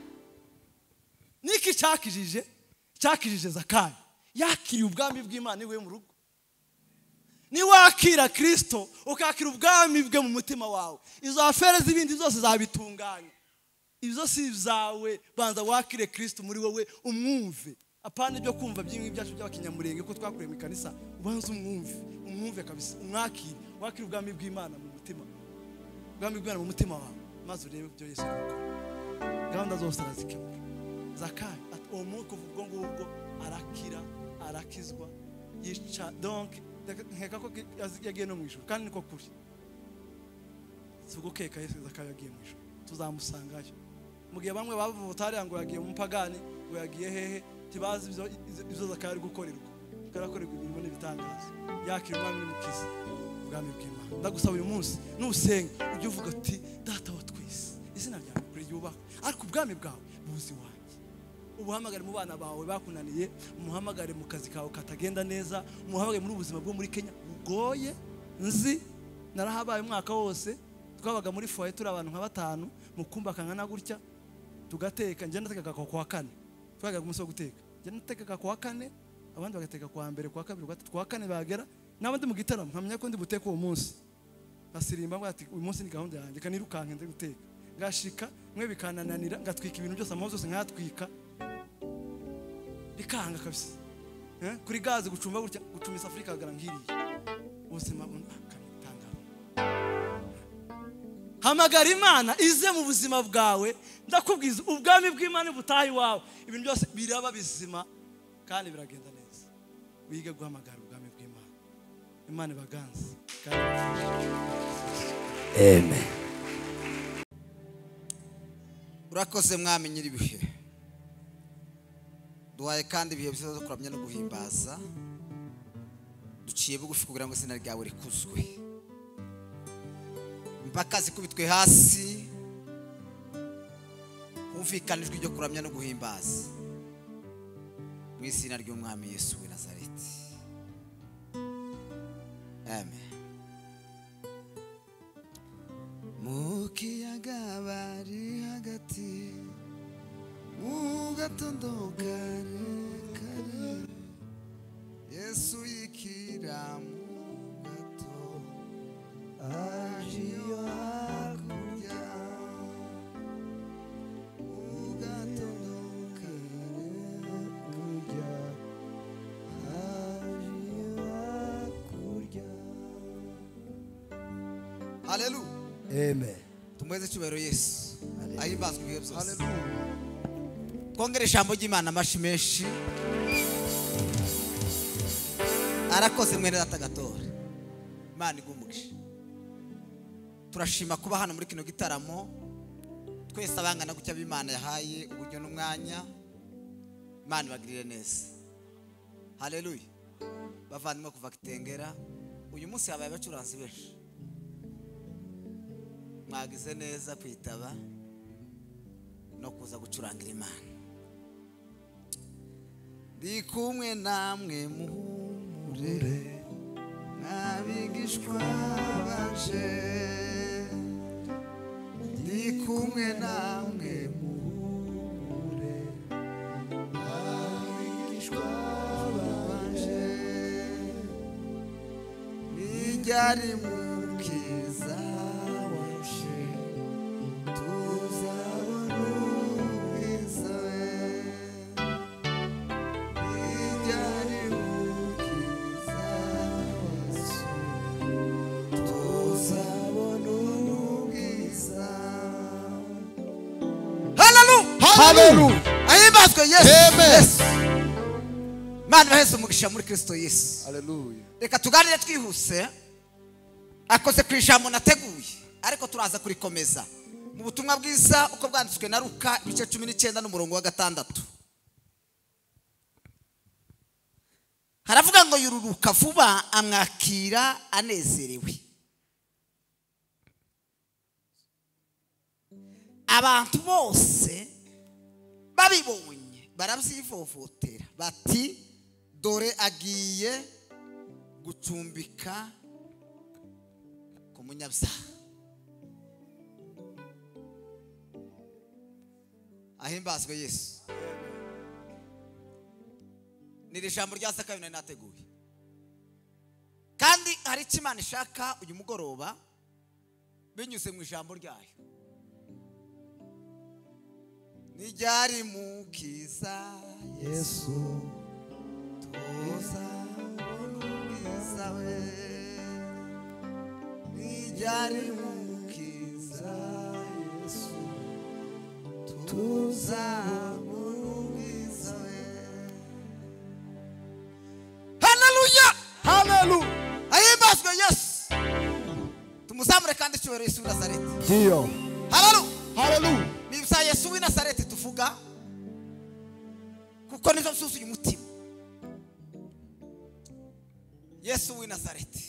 Niki cyakijije cyakijije Zakayo yakiriye ubwami bw'Imana iwe mu rugo. Ni wakira Kristo ukakira ubwami bwe mu mutima wawe izo afere zibindi zose zabitunganya. Izo si zawe banza wakire Kristo muri wowe umwumve. Apana ibyo kumva byimwe byacu by'abakinyamurenge ko twakureye mu kanisa ubanza umwumve umwumve kabisa umwakire wakire ubwami bw'Imana mu mutima ubwami bw'Imana mu mutima wawe maze urebe ibyo Yesu akora. Gahunda zose arazikemura. Zakayo ati uwo mwuka ubwo ngubwo arakira arakizwa yica donc nkeka ko yagiye no mu ijuru kandi niko kuri. Sugukeka Yesu Zakayo yagiye mu ijuru tuzamusangayo. Mugihe bamwe bavutari ngo yagiye mu pagani ngo yagiye hehe tibazi ibyo ibyo Zakayo ari gukorerwa karakorerwa ibintu n'ibitangaza yakira umwami n'umukiza ubwami bw'Imana. Ndagusaba uyu munsi nusenga ujye uvuga ati data wa twese izina ryawe kuri yubaka ariko ubwami bwawe buzi wanjye. Ubuhamagare mu bana bawe bakunaniye umuhamagare mu kazi kawe katagenda neza umuhamagare muri ubuzima bwo muri Kenya bugoye nzi narahabaye umwaka wose twabaga muri foyer turi abantu nka batanu mukumba kangana gutya tugateka nje nateka kwa kane twaga kumuso guteka nje nateka kwa kane abandi bagateka kwa mbere kwa kabiri kwa kwa kane bagera nabandi mu gitaramo nkamenya ko ndi buteka uwo munsi asirimba ngo ati uyu munsi ni gahunda yanjye kanirukanke nze guteka ngashika mwe bikanananira ngatwika ibintu byose amaho zose nkatwika bikanga kabisa eh kuri gaze gucumba gutya gucumisa Afrika agara ngiriye ubuzima bw'akatangaro. Hamagara Imana ize mu buzima bwawe ndakubwiza ubwami bw'Imana butahi wawe ibintu byose biraba bizima kandi biragenda neza. Wige guhamagara ubwami bw'Imana. Imana baganze kandi amen. Urakoze mwami nyiri bihe duhaye kandi ibihe byiza zo kuramya no guhimbaza duciye bugufi kugira ngo izina ryawe rikuzwe impaka zikubitwe hasi humvikanijwe ibyo kuramya no guhimbaza mu izina ry'umwami Yesu w'i Nazareti amen. Mu kiyaga bari hagati mu gatondo kare kare Yesu yikira mu gato ajiyo hakurya mu gatondo kare kurya ajiyo hakurya. Hallelujah. Amen. Tumweze cyubahiro Yesu ahimbazwe ibihe byose. Hallelujah. Twongere ijambo ry'Imana amashi menshi. Arakoze mwene data Gatora Imana igumugisha. Turashima kuba hano muri kino gitaramo twese abangana gutya b'Imana yahaye uburyo n'umwanya. Imana bagirire neza. Hallelujah. Bavandimwe kuva Kitengera uyu munsi habaye abacuranzi benshi mwagize neza kwitaba no kuza gucurangira Imana. Ndi kumwe namwe muhumure n'abigishwa banje ndi kumwe namwe muhumure n'abigishwa banje nijyari mukiza waje tuzabona ubwiza nijyari mukiza waje tuzabona ubwiza. Hallelujah. Hallelujah. Ahimbazwe Yesu. Amen. Imana baheze umugisha muri Kristo Yesu. Haleluya. Reka tuganire twihuse akoze ku ijambo nateguye ariko turaza kurikomeza mu butumwa bwiza uko bwanditswe na Luka ibice cumi n'icyenda n'umurongo wa gatandatu. Haravuga ngo yururuka vuba amwakira anezerewe. Abantu bose babibonye barabyivovotera bati dore agiye gucumbika ku munyabyaha. Ahimbazwe Yesu. Ni ijambo rya sakabine nateguye kandi hari icyo Imana ishaka uyu mugoroba binyuze mu ijambo ryayo. Nijyari mukiza Yesu tuza ubwiza we. Nijyari mukiza Yesu tuza ubwiza we. Haleluya. Haleluya. Ahimbazwe Yesu. Tumuzamure kandi cyubahiro Yesu w'i Nazareti. Ndio. Haleluya. Haleluya. Ni bya Yesu w'i Nazareti tuvuga kuko nizo byuzuye umutima. Yesu w'i Nazareti.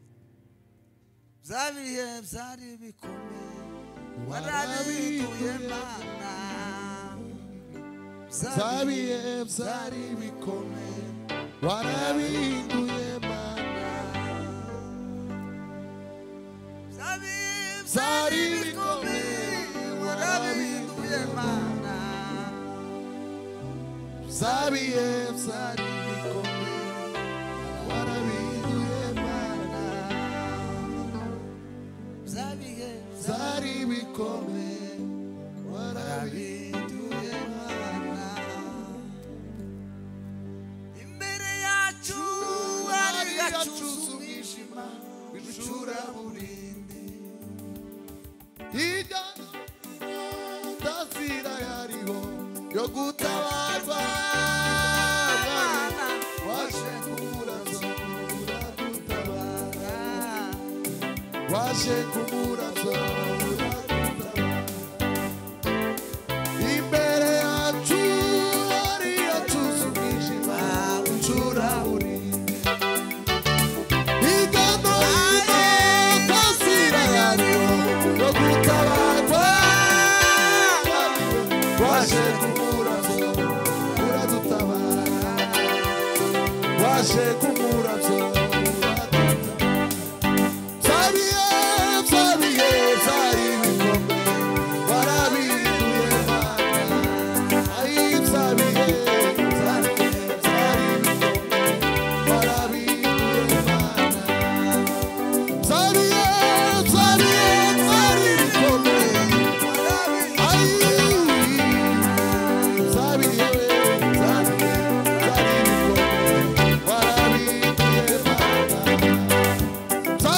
Byabihe byari bikomeye warabiduye Mana. Byabihe byari bikomeye warabiduye Mana. Byari bikomeye warabiduye Mana. Byabihe byari bikomeye warabiduye Mana. Byabihe Byari bikomeye warabiduye Mana. imbere yacu ari yacuze umwijima w'icuraburindi. Hirya ndazira yariho yo gutabarwa. Waje kumurazo uradutabara. Waje kumurazo uradutabara. Imbere yacu ari yacuze umwijima w'icuraburindi. Hirya no hino ndazira yariho yo gutabarwa. Waje kumurazo uradutabara. Waje kumurazo uradutabara. Byabihe byabihe byari bikomeye warabiduye Mana. Ayi byabihe byabihe byari bikomeye warabiduye Mana. Byabihe byabihe byari bikomeye ayi byabihe byabihe byari bikomeye warabiduye Mana.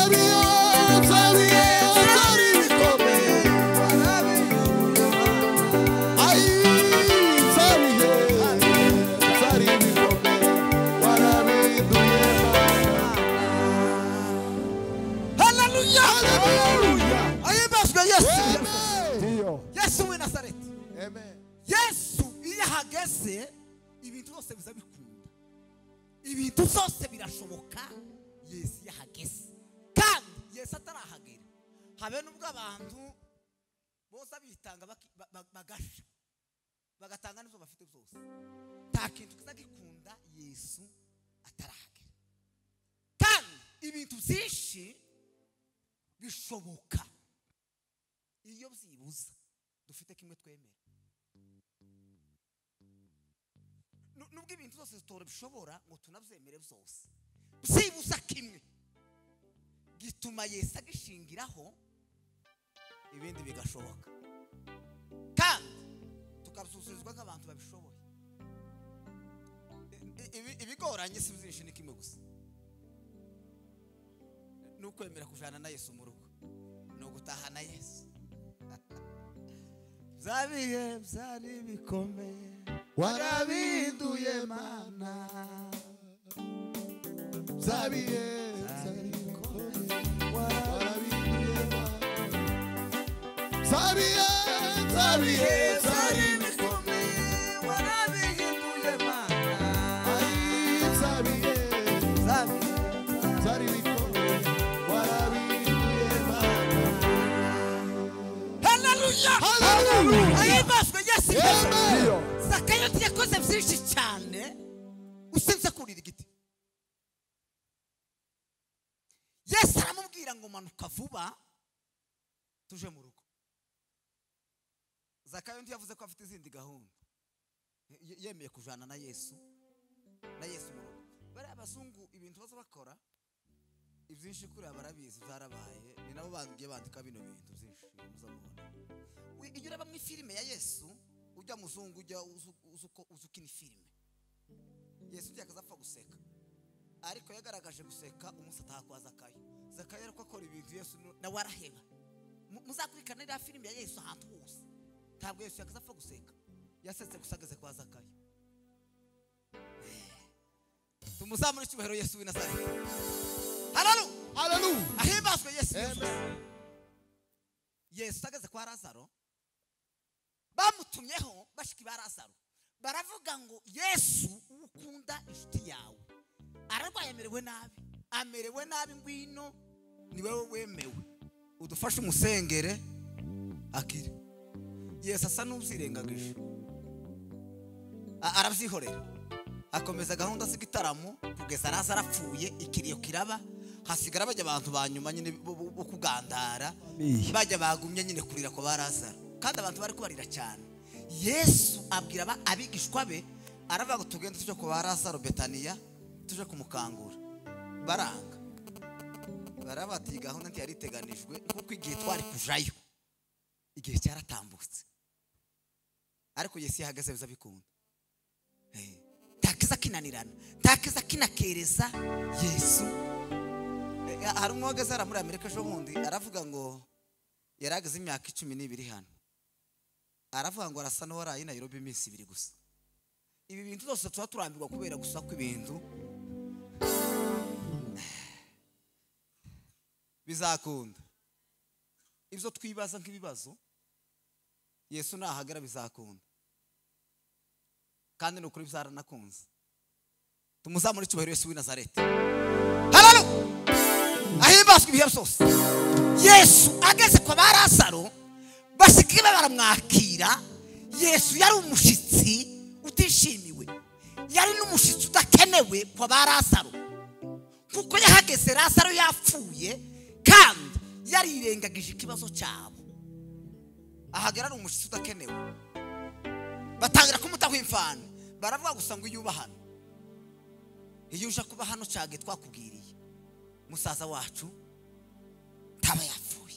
Yesu w'i Nazareti. Amen. Yesu iyo ahageze ibintu byose biza bikunda. Ibintu byose birashoboka Yesu iyo ahageze. Kandi Yesu atarahagera habe nubwo abantu bose bitanga bagasha bagatanga n'ibyo bafite byose. Nta kintu kiza gikunda Yesu atarahagera. Kandi ibintu byinshi bishoboka iyo byibuza dufite kimwe twemera. Nubwo ibintu byose zitora bishobora ngo tunabyemere byose, byibuza kimwe gituma Yesu agishingiraho ibindi bigashoboka. Kandi tukabyuzurizwa nk'abantu babishoboye. Ibigoranye si byinshi ni kimwe gusa, ni ukwemera kujana na Yesu mu rugo, ni ugutaha na Yesu. Byabihe byari bikomeye warabinduye mana zabiye zari bikomeye warabinduye mana zabiye zabiye zari bikomeye warabihinduye mana ay zabiye zabiye zari bikomeye warabinduye mana haleluya Haleluya. ahibazwe Yesu Amen. Zakayo yakoze byinshi cyane usenze kurira igiti Yesu aramubwira ngo manuka vuba tuje mu rugo Zakayo ntiyavuze ko afite izindi gahunda Ye- yemeye kujana na Yesu na Yesu mu rugo bari abazungu ibintu baza bakora ibyinshi kuri abarabizi zarabaye ni nabo bangiye bandika bino bintu byinshi muzamubona iyo ureba mu filime ya Yesu ujya muzungu ujya uzuko uzukina filime Yesu ujya akazapfa guseka ariko yagaragaje guseka umunsi atakwaza Zakayo Zakayo ariko akora ibintu Yesu nawe araheba muzakurikana iriya filime ya Yesu ahantu hose ntabwo Yesu yakazapfa guseka yasetse gusageze kwa Zakayo tumuzamure icyubahiro Yesu w'i Nazareti haleluya haleluya ahimbazwe Yesu Amen. Yesu ageze kwa Lazaro bamutumyeho bashiki ba Lazaro baravuga ngo Yesu ukunda inshuti yawe ararwaye amerewe nabi amerewe nabi ngwino ni wewe wemewe udufashe umusengere akire Yesu asa n'uzirengagije arabyihorera akomeza gahunda z'igitaramo kugeza Lazaro apfuye ikiriyo kiraba hasigara bajya abantu banyuma nyine bo kugandara bajya bagumye nyine kurira ko ba Lazaro kandi abantu bari kubarira cyane Yesu abwira abigishwa be aravuga ngo tugende tuje ku ba Lazaro Betaniya tuje kumukangura baranga barabati gahunda nti yari iteganijwe kuko igihe twari kujayo igihe cyaratambutse ariko Yesu yahagaze biza bikunda eh takiza kinanirana takiza kinakereza Yesu hari umwogeza ara muri Amerika ejo bundi aravuga ngo yarageze imyaka icumi n'ibiri hano aravuga ngo arasa no warayi Nairobi iminsi ibiri gusa ibi bintu byose tuba turambirwa kubera gusa ko ibintu bizakunda ibyo twibaza nk'ibibazo Yesu nahagara bizakunda kandi nukuri byaranakunze tumuzamure icyubahiro Yesu w'i Nazareti haleluya ahimbazwe ibihe byose Yesu ageze kwa ba Lazaro basikiye baramwakira Yesu yari umushitsi utishimiwe yari n'umushitsi udakenewe kwa ba Lazaro kuko yahageze Lazaro yapfuye kandi yarirengagije ikibazo cyabo ahagera ari umushitsi udakenewe batangira kumutaho imfana baravuga gusa ngo yubahana iyo uje kuba hano cyage twakubwiriye musaza wacu taba yapfuye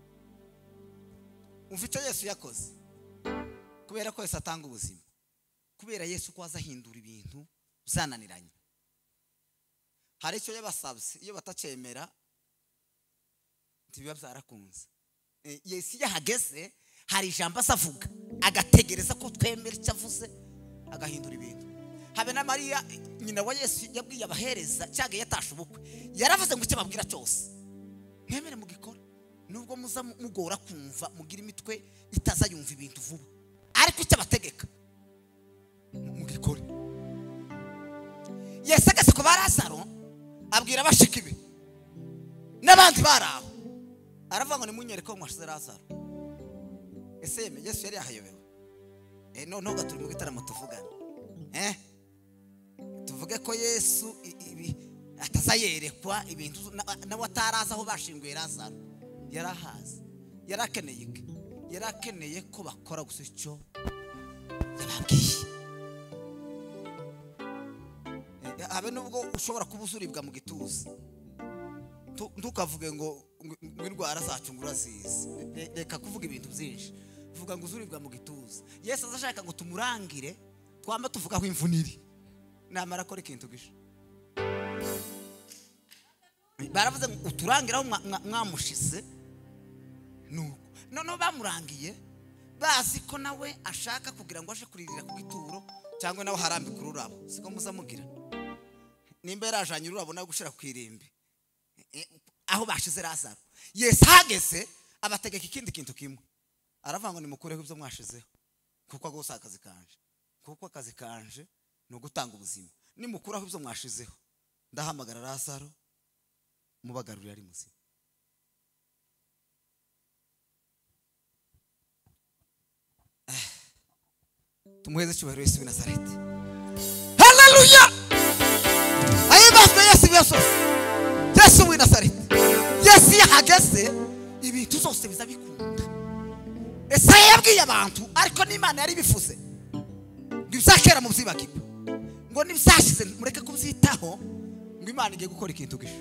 umfite Yesu yakoze kubera ko Yesu atanga ubuzima kubera Yesu ko azahindura ibintu zananiranye hari icyo yabasabye iyo batacemera ntibiba byarakunze Yesu yahageze hari ijambo asavuga agategereza ko twemera icyo avuze agahindura ibintu habe na Mariya nyina wa Yesu yabwiye abahereza cyage yatasha ubukwe yaravuze ngo icyo babwira cyose mwemere mugikora nubwo muza mugora kumva mugira imitwe itaza yumva ibintu vuba ariko icyo bategeka mugikore Yesu ageze ku ba Lazaro abwira abashiki be n'abandi baraho aravuga ngo nimunyereke ko mwashize Lazaro ese yeme Yesu yari yahayobewe eh no no gaturi mu gitaramo tuvugana eh tuvuge ko Yesu ibi atazayerekwa ibintu nawe ataraza aho bashinguye Lazaro yarahaze yarakeneye iki yarakeneye ko bakora gusa icyo yababwiye habe nubwo ushobora kubuzuribwa mu gituza ntukavuge ngo indwara zacu ngura zizi reka kuvuga ibintu byinshi vuga ngo uzuribwa mu gituza Yesu azashaka ngo tumurangire twamba tuvuga ko imvuniri namara akora ikintu gisha baravuze ngo uturangiraho mwamushize nuko none bamurangiye bazi ko nawe ashaka kugira ngo aje kuririra ku gituro cyangwa nawe harambika ururabo. Siko muzamugira nimba yarajanye ururabo nawe gushira ku irimbi aho bashize Lazaro. Yesu hageze abategeka ikindi kintu kimwe, aravuga ngo nimukureho ibyo mwashizeho kuko agose akazi kanje, kuko akazi kanje no gutanga ubuzima. Nimukuraho ibyo mwashizeho ndahamagara Lazaro mubagarurira ari muzima. Tumuheze cyubahiro Yesu w'i Nazareti. Haleluya. Ayibazwe Yesu Yesu. Yesu w'i Nazareti. Yesu yahageze ibintu zose biza bikunda. Ese yabwiye abantu ariko n'Imana yari bifuze ngo ibizakera mu byibakirwe, ngo nibisashize mureke kubyitaho, ngo Imana igiye gukora ikintu gisha.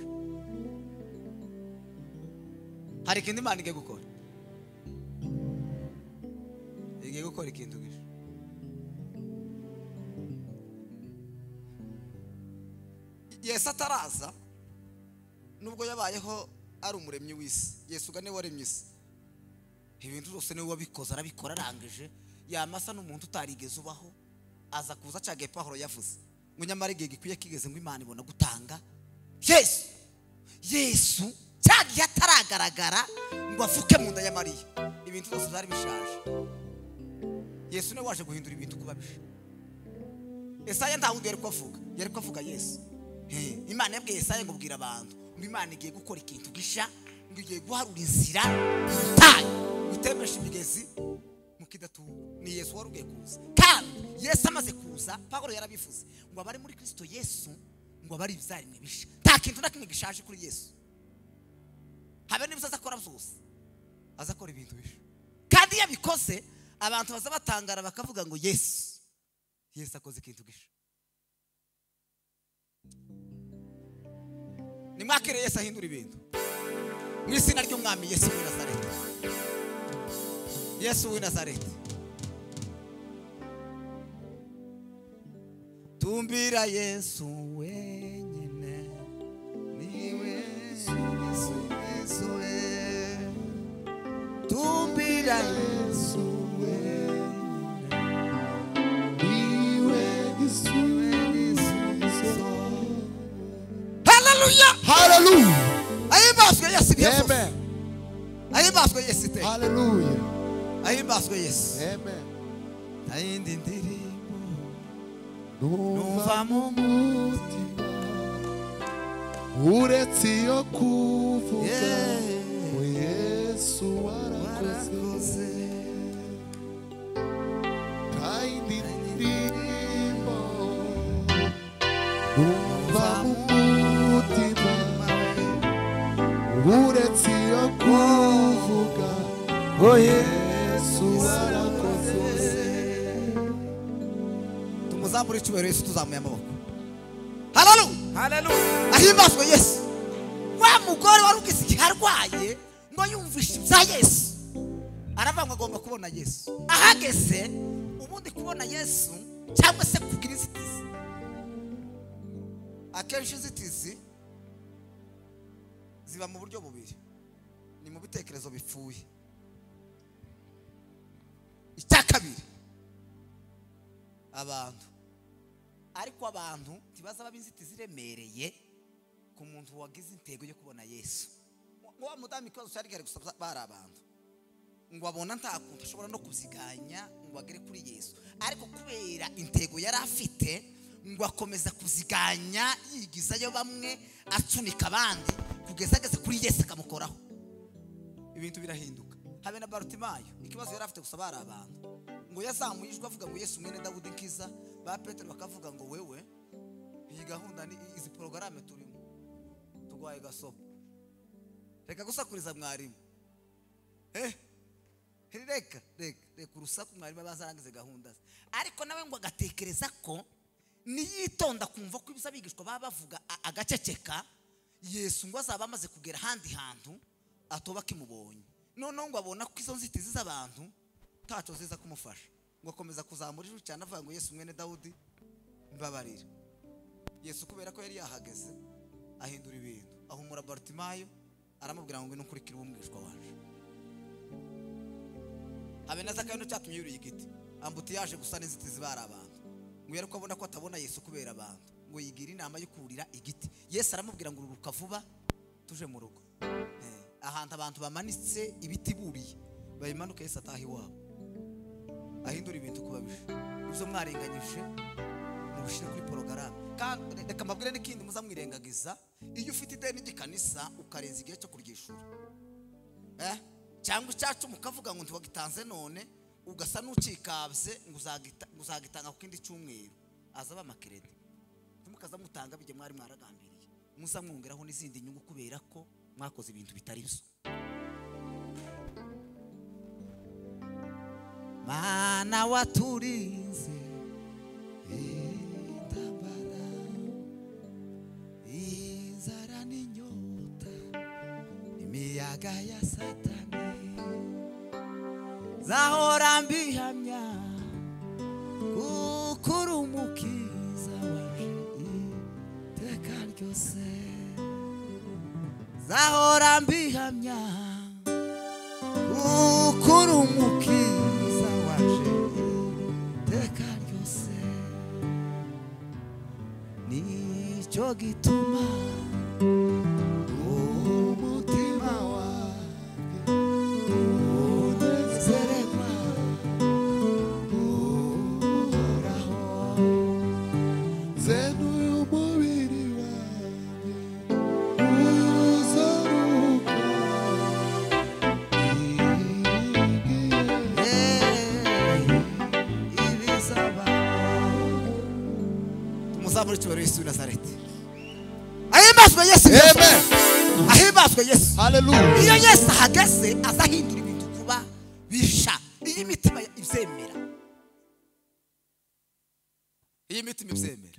Hari ikintu Imana igiye gukora, igiye gukora ikintu gisha. Yesu ataraza nubwo yabayeho ari umuremyi w'isi, Yesu gane waremye isi, ibintu byose niwe wabikoze, arabikora arangije. Yamasa n'umuntu utarigeze ubaho, aza kuza cyage Pawulo yavuze ngo nyamara igihe gikwiye kigeze ngo Imana ibona gutanga Yesu. Yesu cyagiye ataragaragara ngo avuke mu nda ya Mariya, ibintu byose byari bishaje. Yesu ne waje guhindura ibintu kuba bisha. Esaya nta wundi yari kuvuga, yari kuvuga Yesu. He, Imana yabwiye Esaya ngo bwira abantu ngo Imana igiye gukora ikintu gisha, ngo igiye guharura inzira tayo gutemesha imigezi mukidatu. Ni Yesu warugiye kuza, kandi Yesu amaze kuza Pawulo yarabivuze ngo abari muri Kristo Yesu ngo abari ibyarimwe bisha. Nta kintu na kimwe gishaje kuri Yesu, habe n'ibyo azakora byose azakora ibintu bisha. Kandi yabikoze abantu baza batangara bakavuga ngo Yesu Yesu akoze ikintu gisha. Nimwakire Yesu ahindura ibintu mu izina ry'umwami Yesu w'i Nazareti. Yesu w'i Nazareti. Tumbira Yesu wenyine, niwe Yesu we. Tumbira Yesu wenyine, niwe Yesu we. Hallelujah. Hallelujah. Ahimbazwe Yesu Yesu. Amen. Ahimbazwe Yesu te. Hallelujah. Ahimbazwe Yesu. Amen. Ayindi ndirimbo Numva mu mutima uretse yo kuvuga ngo Yesu warakoze, kandi ndirimbo numva mu mutima uretse yo kuvuga ngo Yesu warakoze. Tumuzamure icyubahiro Yesu, tuzamuye amaboko. Hallelujah. Hallelujah. Ahimbazwe Yesu. Wa mugore wari ugize igihe arwaye ngo yumvishe ibya Yesu, aravuga ngo agomba kubona Yesu. Ahageze ubundi kubona Yesu cyangwa se kugira inzitizi, akenshi inzitizi ziba mu buryo bubiri, ni mu bitekerezo bipfuye. Icya kabiri, abantu ariko abantu tibaza babinzitizi ziremereye ku muntu wagize intego yo kubona Yesu. Ngo wa mudamu ikozo cyari gari gusaba bari abantu ngo abona nta kuntu ashobora no kuziganya ngo agere kuri Yesu, ariko kubera intego yari afite ngo akomeza kuziganya yigizayo bamwe atunika abandi kugeza ageze kuri Yesu akamukoraho, ibintu birahinduka. Habe na Bartimayo ikibazo yari afite gusaba bari abantu ngo yazamuyijwe avuga ngo Yesu mwene Dawudi nkiza. Ba Petero bakavuga ngo wewe iyi gahunda ni izi porogaramu turimo tugwaye gasopo, reka gusakuriza mwarimu. Eh reka reka reka urusaku mwarimu bazarangize gahunda, ariko nawe ngo agatekereza ko niyitonda kumva ko ibisa bigishwa baba bavuga agaceceka, Yesu ngo azaba amaze kugera handi hantu atoba kimubonye. None ngo abona ko izo nzitizi z'abantu taco ziza kumufasha, ngo akomeza kuzamura ijuru cyane avuga ngo Yesu mwene Dawudi mbabarira. Yesu kubera ko yari yahageze ahindura ibintu, ahumura Bartimayo aramubwira ngo ngwino nkurikira umwishwa waje. habe naza kandi cyatumye yuriye igiti ambuti yaje gusa n'inzitizi bari abantu mwere ko abona ko atabona Yesu kubera abantu ngo yigira inama yo kurira igiti. Yesu aramubwira ngo ururuka vuba tuje mu rugo. Eh ahantu abantu bamanitse ibiti buriye bayimanuka Yesu ataha iwabo ahindura ibintu kubabisha ibyo mwarenganyije mubushire kuri porogaramu. Kandi reka mbabwire n'ikindi muzamwirengagiza iyo ufite ideni ry'ikanisa ukarenza igihe cyo kuryishura eh cyangwa icyacu mukavuga ngo ntiwagitanze none ugasa n'ucikabye ngo uzagitanga ku kindi cyumweru azaba amakerede mukaza mutanga bije mwari mwaragambiriye muza mwongeraho n'izindi nyungu kubera ko mwakoze ibintu bitari byo. Mana waturinze intambara inzara n'inyota imiyaga ya Satani zahora mbihamya ukuri umukiza waje iteka ryose zahora mbihamya ukuri umukiza waje iteka ryose nicyo gituma umutima wanjye unezerwa uhoraho zenuye umubiri wanjye uzaruka Tumuzamu cyubahiro Yesu Nazareti. Ahimbazwe Yesu. Amen. Ahimbazwe Yesu. Hallelujah. Iyo Yesu ahageze azahindura ibintu kuba bisha. Iyi mitima ibyemera. Iyi mitima ibyemera.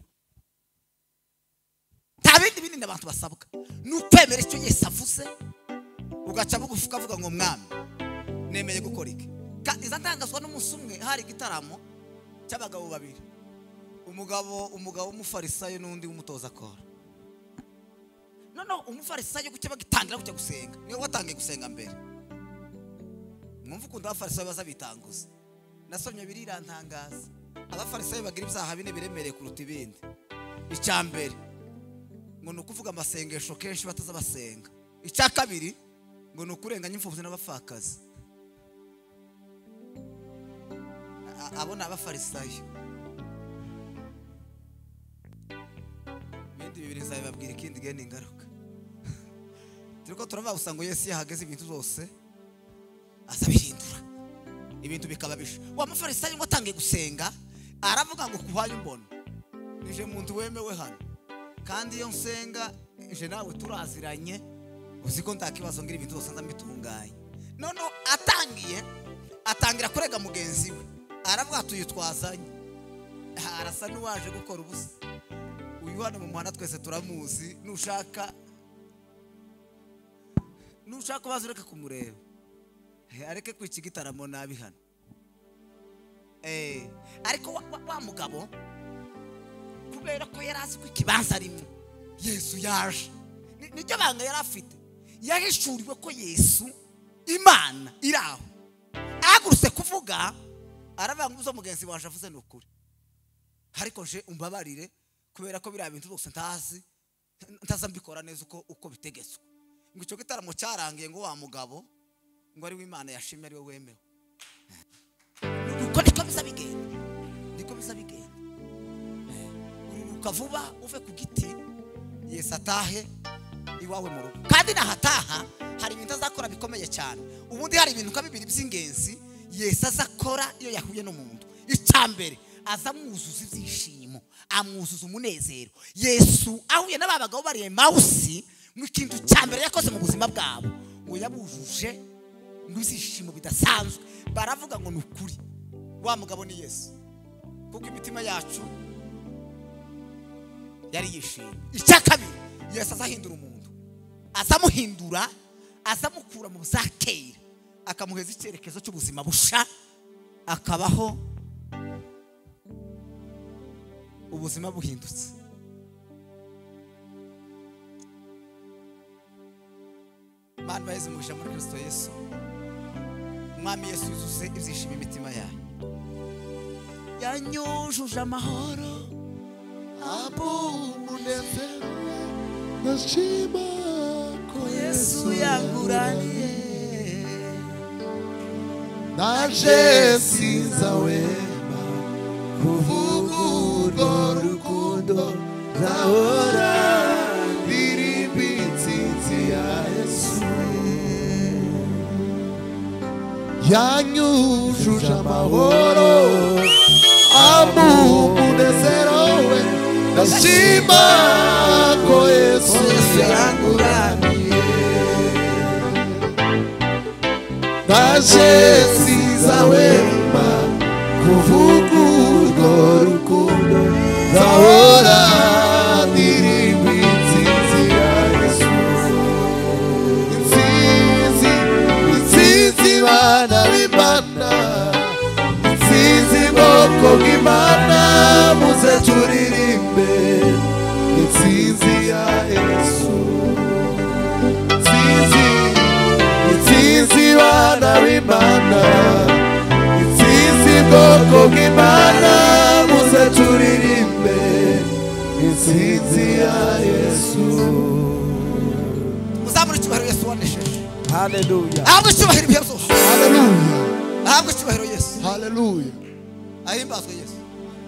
Nta bindi binini abantu basabwa. Nukwemera icyo Yesu avuze ugaca bugufi ukavuga ngo mwami nemeye gukora iki. Izatangazwa n'umunsi umwe hari igitaramo cy'abagabo babiri. Umugabo umugabo umufarisayo n'undi umutoza akora. None umufarisayo gucye bagitangira gucye gusenga. Niyo watangiye gusenga mbere. Mwumva ukunda abafarisayo bazabitanguza. Nasomye birirantangaza. Abafarisayo bagira ibyaha bine biremereye kuruta ibindi. Icya mbere ngo nukuvuga amasengesho kenshi bataza basenga. Icya kabiri ngo nukurenganya imfubyi n'abafakazi. Abona abafarisayo bindi bibiri zababwira ikindi gene ingaruka. Turiko turavuga ngo Yesu yahageze ibintu zose azabihindura ibintu bikababisha. Wa mufarisayo ngo atangiye gusenga aravuga ngo kuhaye imbona nije muntu wemewe hano kandi iyo nsenga je nawe turaziranye uziko ndakibazo ngira ibintu zose ndambitunganye. None atangiye atangira kurega mugenzi we aravuga tuyitwazanye arasa n'uwaje gukora ubusa. Uyu hano mu muhanda twese turamuzi nushaka nushaka bazureka kumureba areke kwikigitaramo nabi hano. Eh ariko wa, wa, wa mugabo kubera ko yarazi ko ikibanza arimo Yesu yaje nicyo banga yarafite yahishuriwe ko Yesu Imana iraho agurutse kuvuga aravuga ngo uzo mugenzi waje avuze n'ukuri ariko je umbabarire kubera ko bira bintu bose ntazi ntaza mbikora neza uko uko bitegetswe. Ngo icyo gitaramo cyarangiye ngo wa mugabo ngo ari w'Imana yashimye ari we wemewe. Uko niko bizabigenda niko bizabigenda ukavuba uve ku giti Yesu atahe iwawe mu rugo. Kandi nahataha hari ibintu azakora bikomeye cyane. Ubundi hari ibintu kabibiri by'ingenzi Yesu azakora iyo yahuye n'umuntu. Icambere azamwuzuza ibyishimo amwuzuza umunezero. Yesu ahuye n'ababagabo bari Emausi mu kintu cyambere yakoze mu buzima bwabo ngo yabujuje n'uzishimo bidasanzwe. Baravuga ngo nukuri wa mugabo ni Yesu kuko imitima yacu yari yishimye. Icya kabiri Yesu azahindura umuntu azamuhindura azamukura mu buzakera akamuheza icyerekezo cy'ubuzima busha akabaho ubuzima buhindutse. Mana bayeze mu muri Kristo Yesu mwami Yesu yuzuze ibyishimo imitima yanyu. yanyujuje amahoro umunezero ndashima ko Yesu yanguraniye naje sinza wema kuvuga urwo rukundo nzahora ndirimba intsinzi ya Yesu yanyujuje amahoro amu umunezero we ndashima ko Yesu yanguraniye naje sinza wema kuvuga urwo rukundo nzahora ndirimba intsinzi ya Yesu intsinzi intsinzi bana b'Imana intsinzi bwoko bw'Imana muze turirimbe intsinzi ya Yesu intsinzi intsinzi bana b'Imana intsinzi bwoko bw'Imana muze turirimbe intsinzi ya Yesu muzamure icyubahiro Yesu wanesheje. haleluya ahabwe icyubahiro ibihe byose. haleluya ahabwe icyubahiro Yesu. haleluya ahimbazwe Yesu.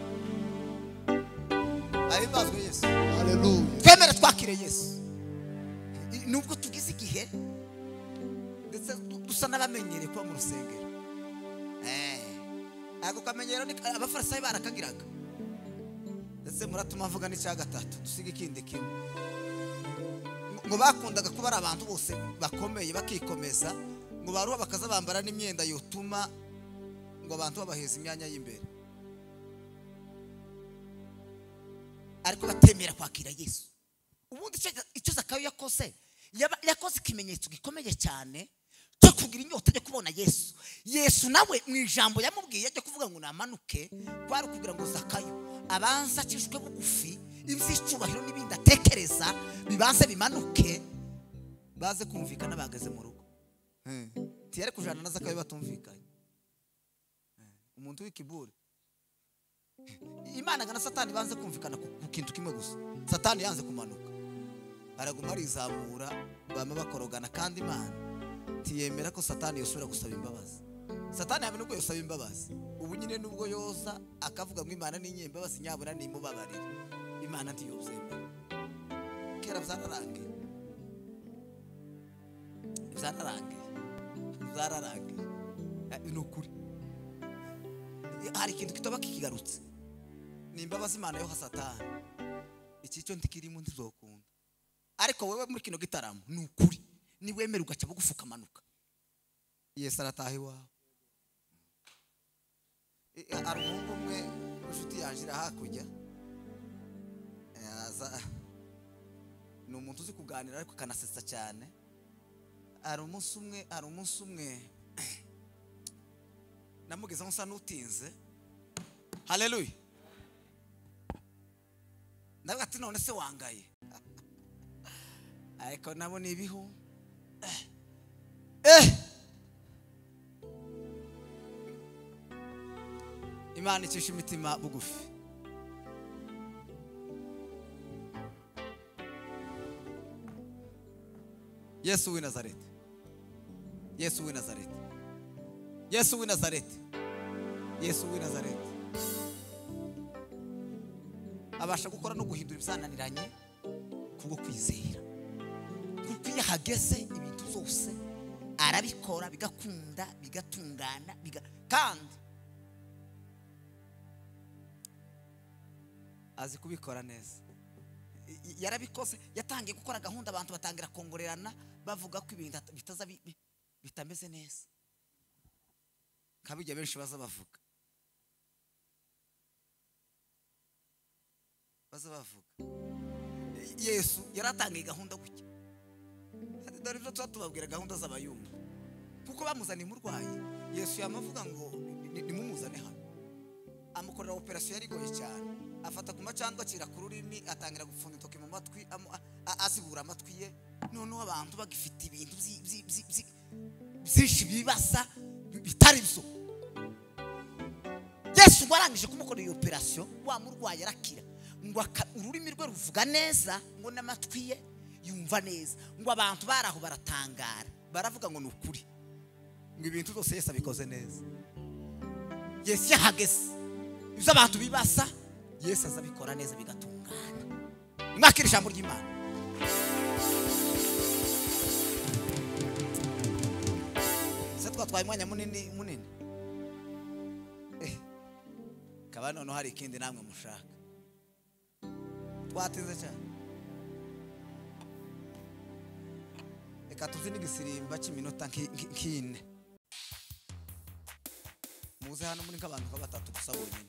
ahimbazwe Yesu. haleluya twemere twakire Yesu. Nubwo tugize igihe ndetse dusa n'abamenyereye kuba mu rusengero. Eh, ako kamenyero ni abafarisayo barakagiraga. Ndetse muratuma mvuga n'icya gatatu dusiga ikindi kimwe. Ngo bakundaga kuba ari abantu bose bakomeye bakikomeza, ngo baruha bakaza bambara n'imyenda yotuma ngo abantu babaheza imyanya y'imbere. Ariko batemera kwakira Yesu. Ubundi icyo Zakayo yakoze, yakoze ikimenyetso gikomeye cyane cyo kugira inyota yo kubona Yesu. Yesu nawe mu ijambo yamubwiye ajya kuvuga ngo namanuke, kwari kugira ngo Zakayo abanza akishwe bugufi, iby'icyubahiro n'ibindi atekereza bibanze bimanuke, baze kumvikana bageze mu rugo. Tiyari kujana na Zakayo batumvikanye. Umuntu w'ikiburi. Imana na Satani banze kumvikana ku kintu kimwe gusa. Satani yanze kumanuka, araguma arizamura, bama bakorogana, kandi Imana tiyemera ko Satani yosubira gusaba imbabazi. Satani hamwe nubwo yosaba imbabazi, ubu nyine nubwo yoza akavuga ngo Imana ni nyembabazi nyabura ni mubabarira, Imana ntiyozemera. Kera byararangiye, byararangiye, byararangiye. Ni ukuri hari ikintu kitaba kikigarutse, ni imbabazi Imana yoha Satani. Iki cyo ntikirimo ndizokunda. Ariko wewe muri kino gitaramo ni ukuri, ni wemera ugaca bugufuka manuka, Yesu arataha iwawe. Ari umuhungu umwe inshuti yanjira hakujya, ni umuntu uzi kuganira ariko kanasetsa cyane. Ari umunsi umwe ari umunsi umwe namugeza nsa n'utinze. Haleluya. Ndavuga ati none se wangaye. Ariko nabo ni ibihu. Eh Imana icisha imitima bugufi. Yesu w'i Nazareti, Yesu w'i Nazareti, Yesu w'i Nazareti, Yesu w'i Nazareti abasha gukora no guhindura ibyananiranye kubwo kwizera. Kuko iyo hageze ibintu zose arabikora bigakunda bigatungana biga, kandi azi kubikora neza. Yarabikoze, yatangiye gukora gahunda, abantu batangira kongorerana bavuga ko ibintu bitaza bitameze neza, kabijya benshi baza bavuga baza bavuga Yesu yaratangiye gahunda gutya. Dore ibyo tubabwira gahunda z'abayumva, kuko bamuzaniye umurwayi. Yesu yamavuga ngo nimumuzane hano, amukorera operasiyo yarigoye cyane, afata ku macandwa akira ku rurimi, atangira gupfunda intoki mu matwi, azibura amatwi ye. Noneho abantu bagifite ibintu byinshi bibasa bitari byo. Yesu warangije kumukora iyo operation wa murwayi arakira ngo ururimi rwe ruvuga neza ngo n'amatwi ye yumva neza ngo abantu baraho baratangara baravuga ngo nukuri ngo ibintu byose Yesu abikoze neza. Yesu yahageze ibyo abantu bibasa Yesu azabikora neza bigatungana. Mwakira ijambo ry'Imana. Se twatwaye umwanya munini munini. Eh. Kabano no hari ikindi namwe mushaka. Twatinze cyane. Reka tuzi n'igisirimba cy'iminota nk'ine. Muze hano muri nk'abantu ka batatu gusa bonyine.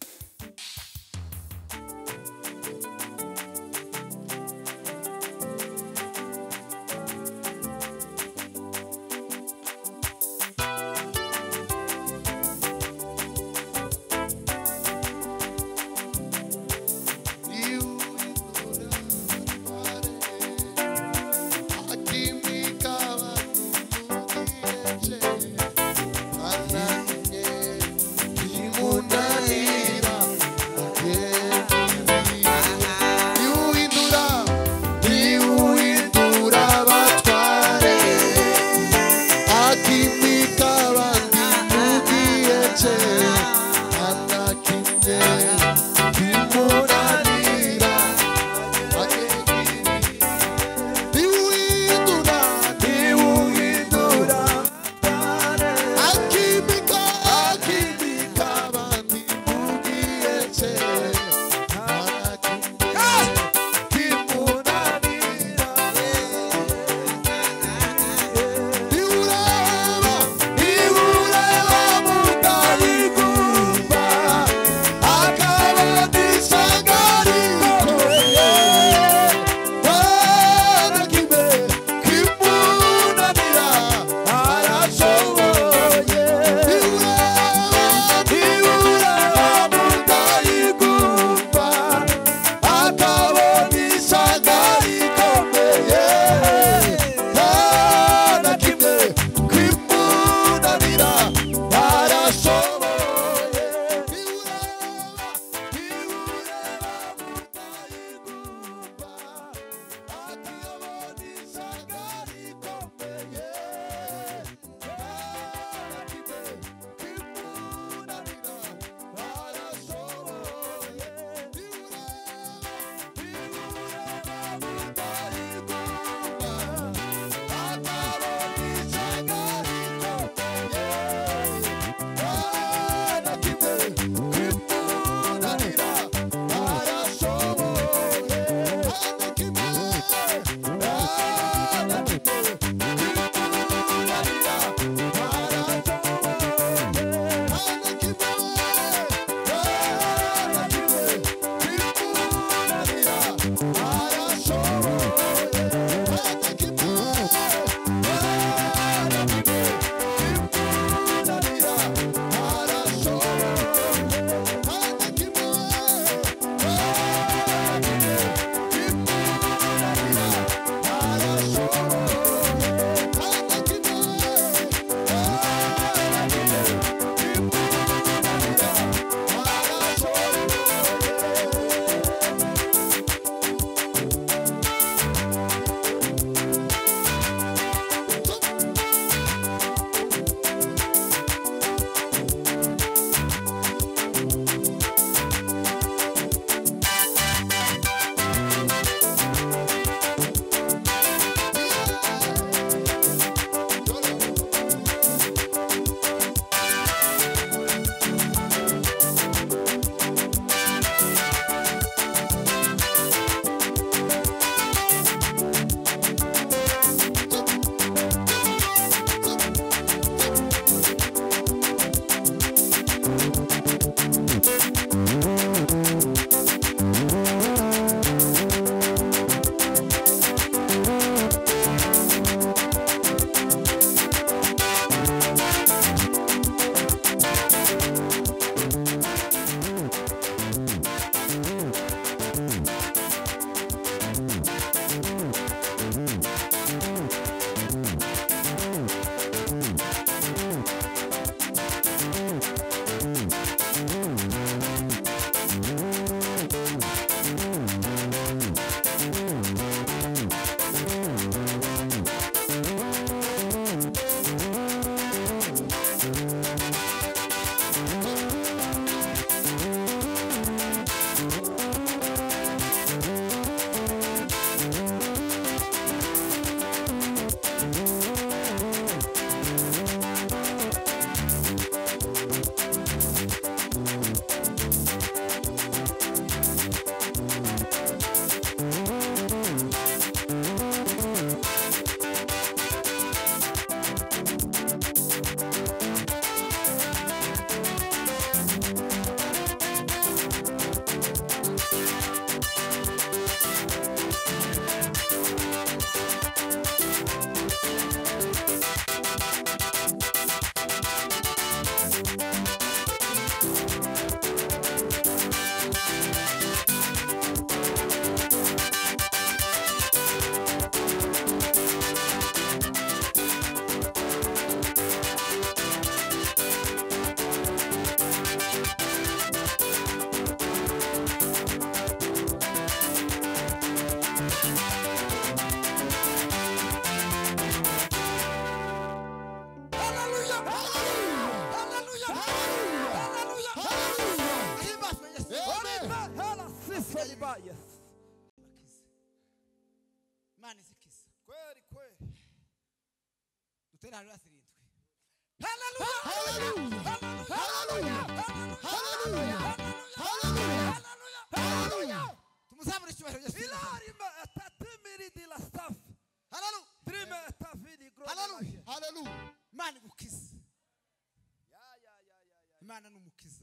Aiba, yes. bakize imana izikiza Kweli kweli. dutere hano asirindwi Hallelujah. Hallelujah. Hallelujah. Hallelujah. Hallelujah. Hallelujah. tumuzamure icyubahiro Yesu Ilarima etatimiri di la staff. haleluya Drime etavidi glory. haleluya Hallelujah. imana igukiza Ya ya ya ya ya. imana n'umukiza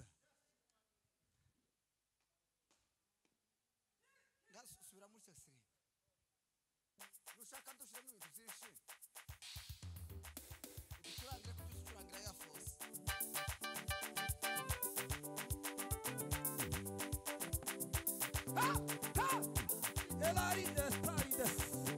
ngasubira muri sesiri nushaka dushiramo ibintu byinshi uducurangira ko ducurangira ya force Ha ha. Elaride staride.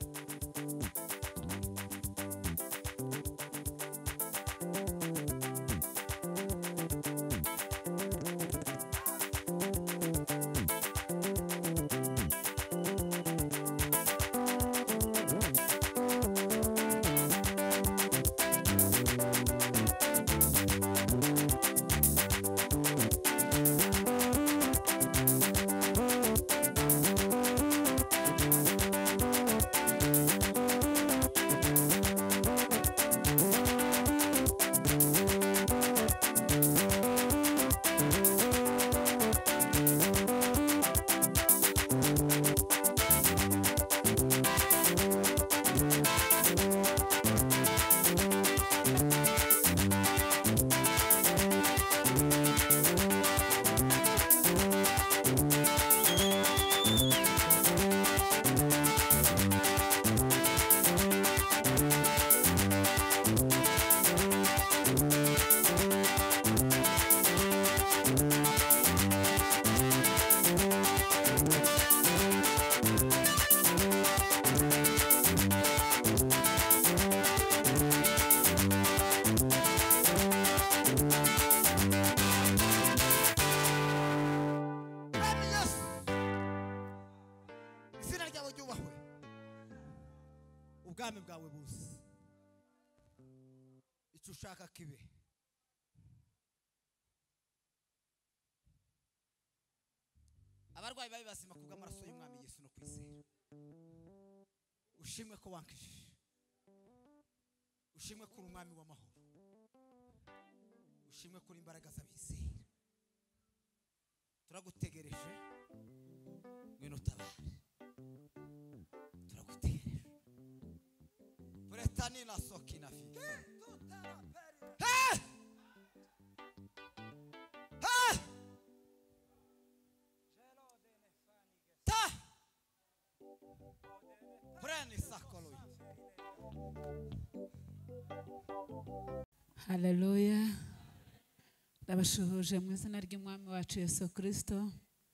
ubwami bwawe buze icyo ushaka kibe abarwayi babe bazima kubw'amaraso y'umwami Yesu no kwizera ushimwe ko wankishije ushimwe ko umwami w'amahoro ushimwe ko imbaraga z'abizera turagutegereje ngwino tabare turagutegereje Pretani la sokina fi hey hey ta preni sakolo Haleluya. Ndabashuhuje mu izina ry'umwami wacu Yesu Kristo.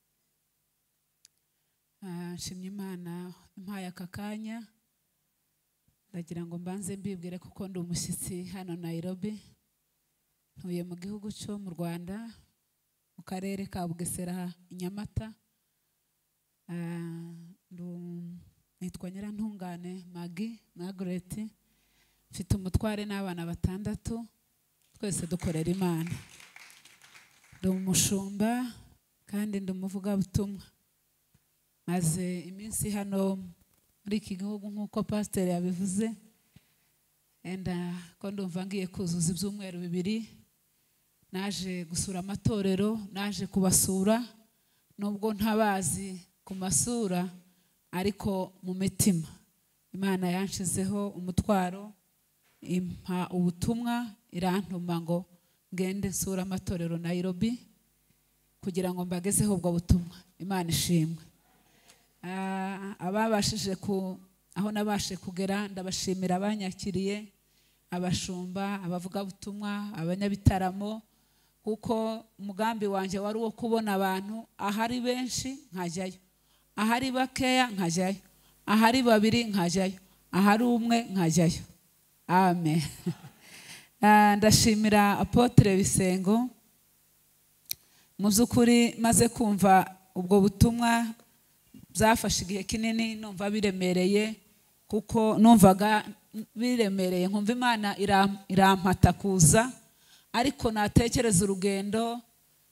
Nshimye Imana impaye aka kanya. Ndagira ngo mbanze mbibwire kuko ndi umushyitsi hano Nairobi. Ntuye mu gihugu cyo mu Rwanda mu karere ka Bugesera i Nyamata. Nitwa Nyirantungane Magi Margaret. Mfite umutware n'abana batandatu. Twese dukorera Imana. Ndi umushumba kandi ndi umuvugabutumwa. Maze iminsi hano muri iki gihugu nk'uko pasiteri yabivuze, enda ko ndumva ngiye kuzuza ibyumweru bibiri. Naje gusura amatorero, naje kubasura nubwo ntabazi ku masura ariko mu mitima. Imana yanshizeho umutwaro, impa ubutumwa, irantuma ngo ngende nsura amatorero Nairobi kugira ngo mbagezeho ubwo butumwa. Imana ishimwe. Ababashije ku aho nabashe kugera ndabashimira abanyakiriye, abashumba, abavugabutumwa, abanyabitaramo, kuko umugambi wanjye wari uwo kubona abantu ahari benshi nkajyayo, ahari bakeya nkajyayo, ahari babiri nkajyayo, ahari umwe nkajyayo. Amen. Ndashimira Apotre Bisengo. Mu by'ukuri maze kumva ubwo butumwa byafashe igihe kinini, numva biremereye kuko numvaga biremereye, nkumva Imana irampata kuza, ariko natekereza urugendo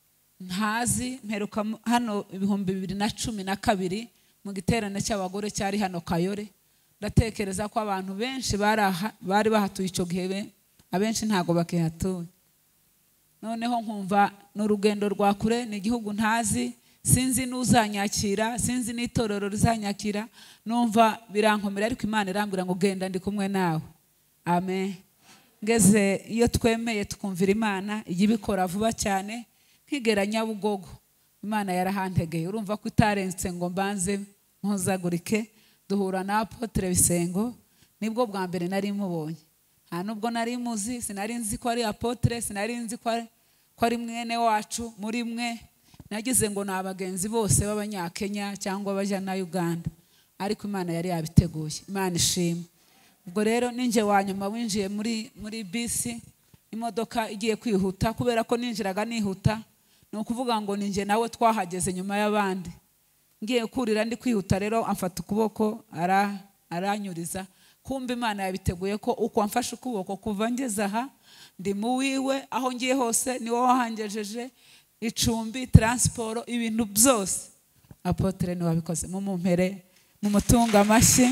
ntazi mperuka hano ibihumbi bibiri na cumi na kabiri mu giterane cy'abagore cyari hano Kayore. Ndatekereza ko abantu benshi bari bahatuye icyo gihe, abenshi ntago bakihatuye. Noneho nkumva n'urugendo rwa kure, ni igihugu ntazi, sinzi n'uzanyakira, sinzi n'itorero rizanyakira, numva birankomera, ariko Imana irambwira ngo genda ndi kumwe nawe. Amen. Ngeze iyo twemeye tukumvira Imana ijya ibikora vuba cyane, nkigera Nyabugogo Imana yarahantegeye. Urumva ko itarenze ngo mbanze mpuzagurike. Duhura na Apotre Bisengo, nibwo bwa mbere nari mubonye. Nta nubwo nari muzi, sinari nzi ko ari Apotre, sinari nzi ko ari mwene wacu muri mwe. Nagize ngo nabagenzi bose b'Abanyakenya cyangwa baje na Uganda, ariko Imana yari yabiteguye. Imana ishimwe. Ubwo rero ninje wanyuma winjiye muri muri bisi, imodoka igiye kwihuta, kubera ko ninjiraga nihuta, no kuvuga ngo ninje nawe twahageze nyuma y'abandi. Ngiye kurira ndi kwihuta, rero amfata ukuboko ara aranyuriza. Kumbe Imana yabiteguye ko uko amfashe ukuboko kuva ngeze aha ndi mu wiwe, aho ngiye hose ni wowe wahangejeje, icumbi, transport, ibintu byose Apotre ni wabikoze. Mu mumpere mu mutunga amashyi.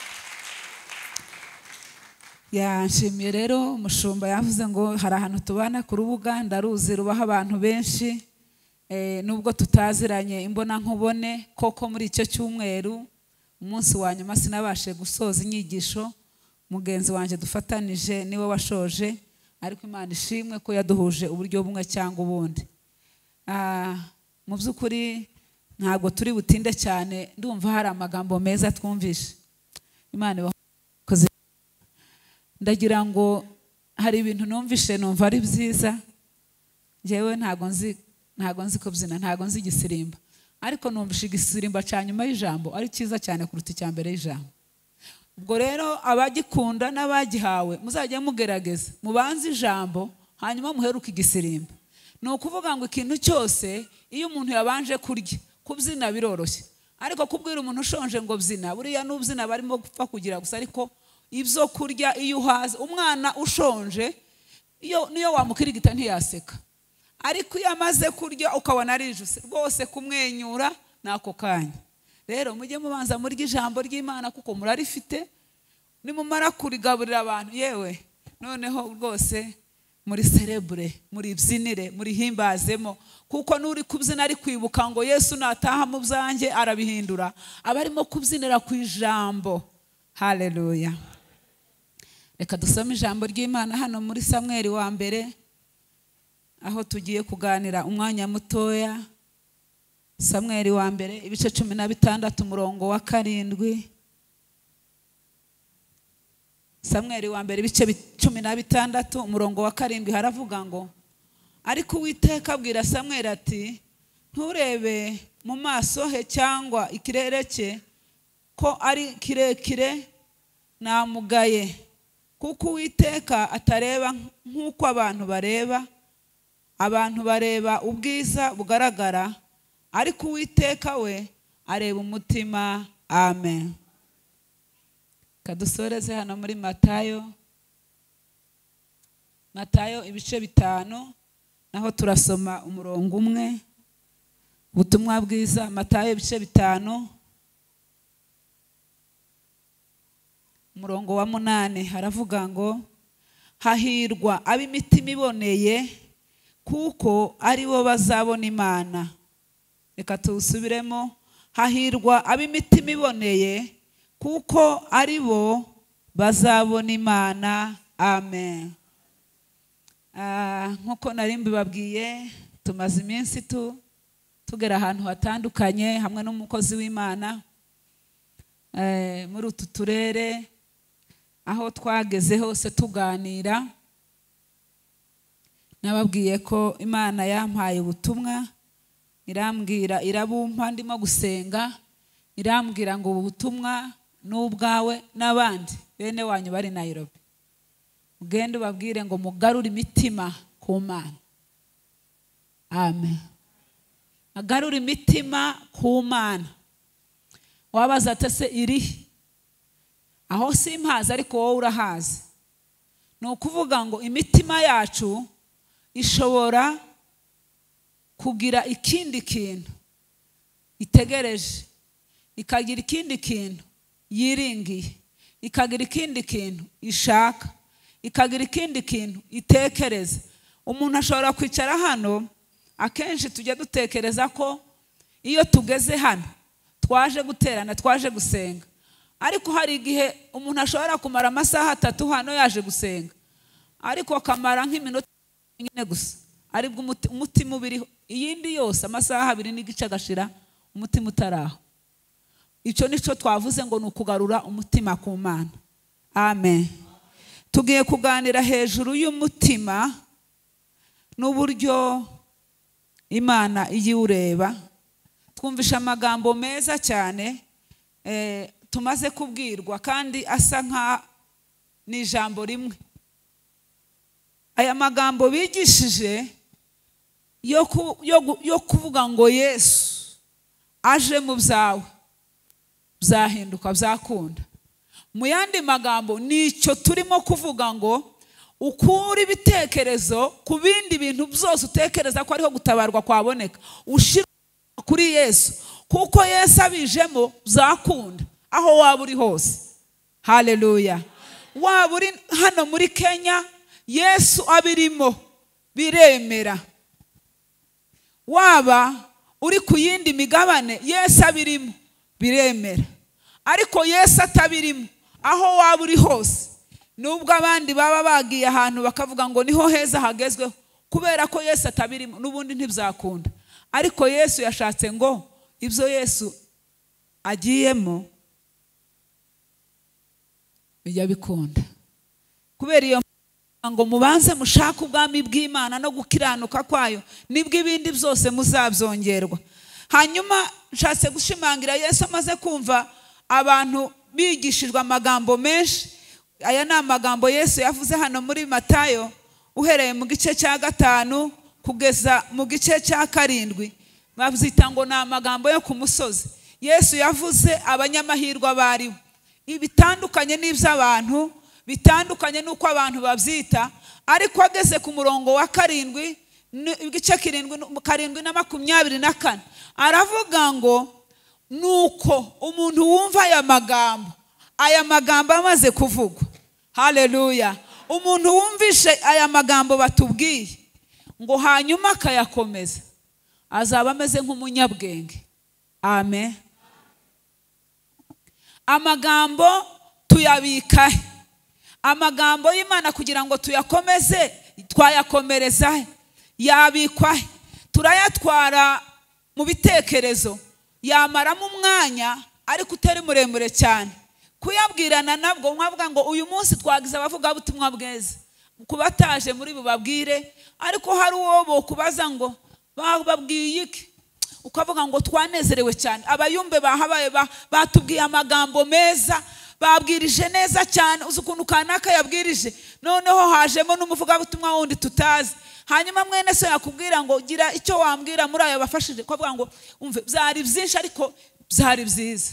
Yanshimiye rero umushumba yavuze ngo hari ahantu tubana ku rubuga, ndaruzi rubaho abantu benshi. Eh, nubwo tutaziranye imbona nkubone, koko muri icyo cyumweru umunsi wa nyuma sinabashe gusoza inyigisho. Mugenzi wanje dufatanije niwe washoje, ariko Imana ishimwe ko yaduhuje uburyo bumwe cyangwa ubundi. Ah, mu by'ukuri ntabwo turi butinde cyane, ndumva hari amagambo meza twumvishe. Imana ibakoze. Ndagira ngo hari ibintu numvishe numva ari byiza. Jewe ntago nzi ntago nzi kubyina, ntago nzi igisirimba, ariko numvishe igisirimba cya nyuma y'ijambo ari cyiza cyane kuruta icya mbere y'ijambo. Ubwo rero abagikunda n'abagihawe muzajya mugerageza mubanze ijambo hanyuma muheruka igisirimba. Ni ukuvuga ngo ikintu cyose iyo umuntu yabanje kurya, kubyina biroroshye, ariko kubwira umuntu ushonje ngo byina, buriya n'ubyina barimo gupfa kugira gusa. Ariko ibyo kurya iyo uhaze, umwana ushonje iyo niyo wamukirigita ntiyaseka, ariko iyo amaze kurya ukabona ari ijuse rwose kumwenyura nako kanya. Rero mujye mubanza muri ijambo ry'Imana kuko murarifite, nimumara kurigaburira abantu yewe noneho rwose muri celebre, muri byinire, muri himbazemo, kuko nuri kubyina ari kwibuka ngo Yesu nataha mu byanjye arabihindura, abarimo kubyinira ku ijambo. Haleluya. Reka dusome ijambo ry'Imana hano muri Samweli wa mbere, aho tugiye kuganira umwanya mutoya. Samweli wa mbere ibice cumi na bitandatu umurongo wa karindwi. Samweli wa mbere ibice cumi na bitandatu umurongo wa karindwi haravuga ngo, ariko Uwiteka abwira Samweli ati, nturebe mu maso he cyangwa ikirere cye ko ari kirekire, namugaye, kuko Uwiteka atareba nk'uko abantu bareba. Abantu bareba ubwiza bugaragara, ariko Uwiteka we areba umutima. Amen. Kadusoreze hano muri Matayo. Matayo ibice bitanu, naho turasoma umurongo umwe. Ubutumwa bwiza Matayo ibice bitanu umurongo wa munane haravuga ngo, hahirwa ab'imitima iboneye, kuko ari bo bazabona Imana. Reka tuwusubiremo. Hahirwa ab'imitima iboneye, kuko ari bo bazabona Imana. Amen. Ah, nkuko nari mbibabwiye, tumaze iminsi tu tugera ahantu hatandukanye hamwe n'umukozi w'Imana eh muri utu turere, aho twageze hose tuganira. Nababwiye ko Imana yampaye ubutumwa, irambwira irabumpa ndimo gusenga, irambwira ngo ubutumwa n'ubwawe n'abandi bene wanyu bari Nairobi, ugende ubabwire ngo mugarure imitima ku Mana. Amen. Agarure imitima ku Mana. Wabaza ati se iri aho simpazi, ariko wowe urahazi. Ni ukuvuga ngo imitima yacu ishobora kugira ikindi kintu itegereje, ikagira ikindi kintu yiringiye, ikagira ikindi kintu ishaka, ikagira ikindi kintu itekereza. Umuntu ashobora kwicara hano, akenshi tujya dutekereza ko iyo tugeze hano twaje guterana, twaje gusenga, ariko hari igihe umuntu ashobora kumara amasaha atatu hano yaje gusenga, ariko akamara nk'iminota nyine gusa, aribwo umutima ubiriho, iyindi yose amasaha abiri n'igice agashira umutima utaraho. Icyo nico twavuze ngo ni ukugarura umutima ku Mana. Amen. Tugiye kuganira hejuru y'umutima n'uburyo Imana iyiwureba. Twumvisha amagambo meza cyane eh, tumaze kubwirwa kandi asa nka ni ijambo rimwe. Aya magambo bigishije yo, ku, yo, yo kuvuga ngo Yesu aje mu byawe byahinduka, byakunda. Mu yandi magambo nicyo turimo kuvuga ngo ukura ibitekerezo ku bindi bintu byose utekereza ko ariho gutabarwa kwaboneka, ushira kuri Yesu, kuko Yesu abijemo byakunda aho waba uri hose. Haleluya. Waba uri hano muri Kenya, Yesu abirimo biremera. Waba uri ku yindi migabane, Yesu abirimo biremera. Ariko Yesu atabirimo aho waba uri hose, nubwo abandi baba bagiye ahantu bakavuga ngo niho heza hagezweho, kubera ko Yesu atabirimo n'ubundi ntibyakunda. Ariko Yesu yashatse ngo ibyo Yesu agiyemo bijya bikunda. Kubera iyo ngo mubanze mushaka ubwami bw'Imana no gukiranuka kwayo, nibwo ibindi byose muzabyongerwa. Hanyuma nshatse gushimangira, Yesu amaze kumva abantu bigishijwe amagambo menshi. Aya ni amagambo Yesu yavuze hano muri Matayo, uhereye mu gice cya gatanu kugeza mu gice cya karindwi. Babyita ngo ni amagambo yo ku musozi. Yesu yavuze abanyamahirwe abaribo, ibitandukanye n'iby'abantu, bitandukanye n'uko abantu babyita. Ariko ageze ku murongo wa karindwi, igice kirindwi karindwi na makumyabiri na kane, aravuga ngo nuko umuntu wumva aya magambo, aya magambo amaze kuvugwa, haleluya, umuntu wumvishe aya magambo batubwiye ngo hanyuma akayakomeza, azaba ameze nk'umunyabwenge. Amen. Amagambo tuyabika, amagambo y'Imana kugira ngo tuyakomeze, twayakomereza yabikwa, turayatwara mu bitekerezo, yamaramo umwanya ariko utari muremure cyane. Kuyabwirana nabwo nkavuga ngo uyu munsi twagize abavuga butumwa bweza, kubataje muri bubabwire, ariko hari uwo bo kubaza ngo bababwiye iki, ukavuga ngo twanezerewe cyane, abayumbe bahabaye batubwiye amagambo meza, babwirije neza cyane, uzi ukuntu kanaka yabwirije, noneho hajemo n'umuvuga butumwa wundi tutazi. Hanyuma mwene so yakubwira ngo gira icyo wambwira muri ayo bafashije, kwavuga ngo umve byari byinshi ariko byari byiza.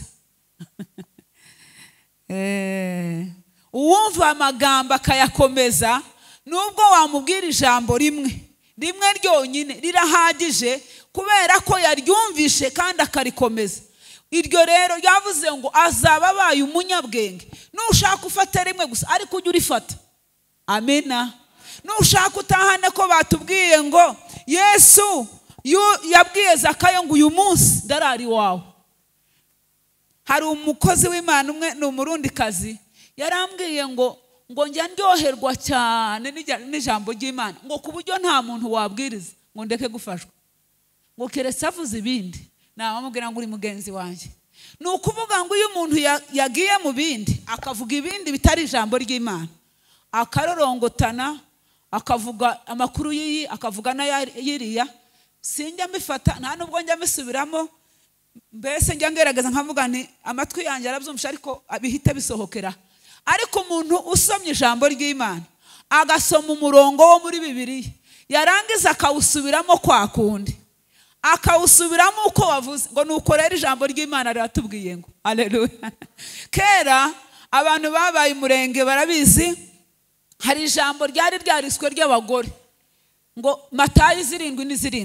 eh uwumva amagambo akayakomeza, nubwo wamubwira ijambo rimwe rimwe ryonyine rirahagije, kubera ko yaryumvishe kandi akarikomeza. Iryo rero yavuze ngo azaba abaye umunyabwenge. Nushaka ufate rimwe gusa ariko ujye urifata. Amina. Nushaka utahane ko batubwiye ngo Yesu yabwiye Zakayo ngo uyu munsi ndarari wawe. Hari umukozi w'Imana umwe, ni umurundikazi, yarambwiye ngo ngo njya ndyoherwa cyane n'ijambo ry'Imana, ngo ku buryo nta muntu wabwiriza ngo ndeke gufashwa, ngo keretse avuze ibindi namubwira ngo uri mugenzi wanjye. Ni ukuvuga ngo iyo umuntu yagiye mu bindi akavuga ibindi bitari ijambo ry'Imana, akarorongotana, akavuga amakuru y'iyi, akavuga na yiriya, sinjya mbifata, nta nubwo njya mbisubiramo. Mbese njya ngerageza nkavuga nti amatwi yanjye arabyumvisha ariko abihita bisohokera. Ariko umuntu usomye ijambo ry'Imana, agasoma umurongo wo muri Bibiliya, yarangiza akawusubiramo kwa kundi, akawusubiramo uko wavuze, ngo nuko rero ijambo ry'Imana riratubwiye ngo haleluya. Kera abantu babaye umurenge barabizi, hari ijambo ryari ryariswe ry'abagore ngo Matayo zirindwi n'izirindwi,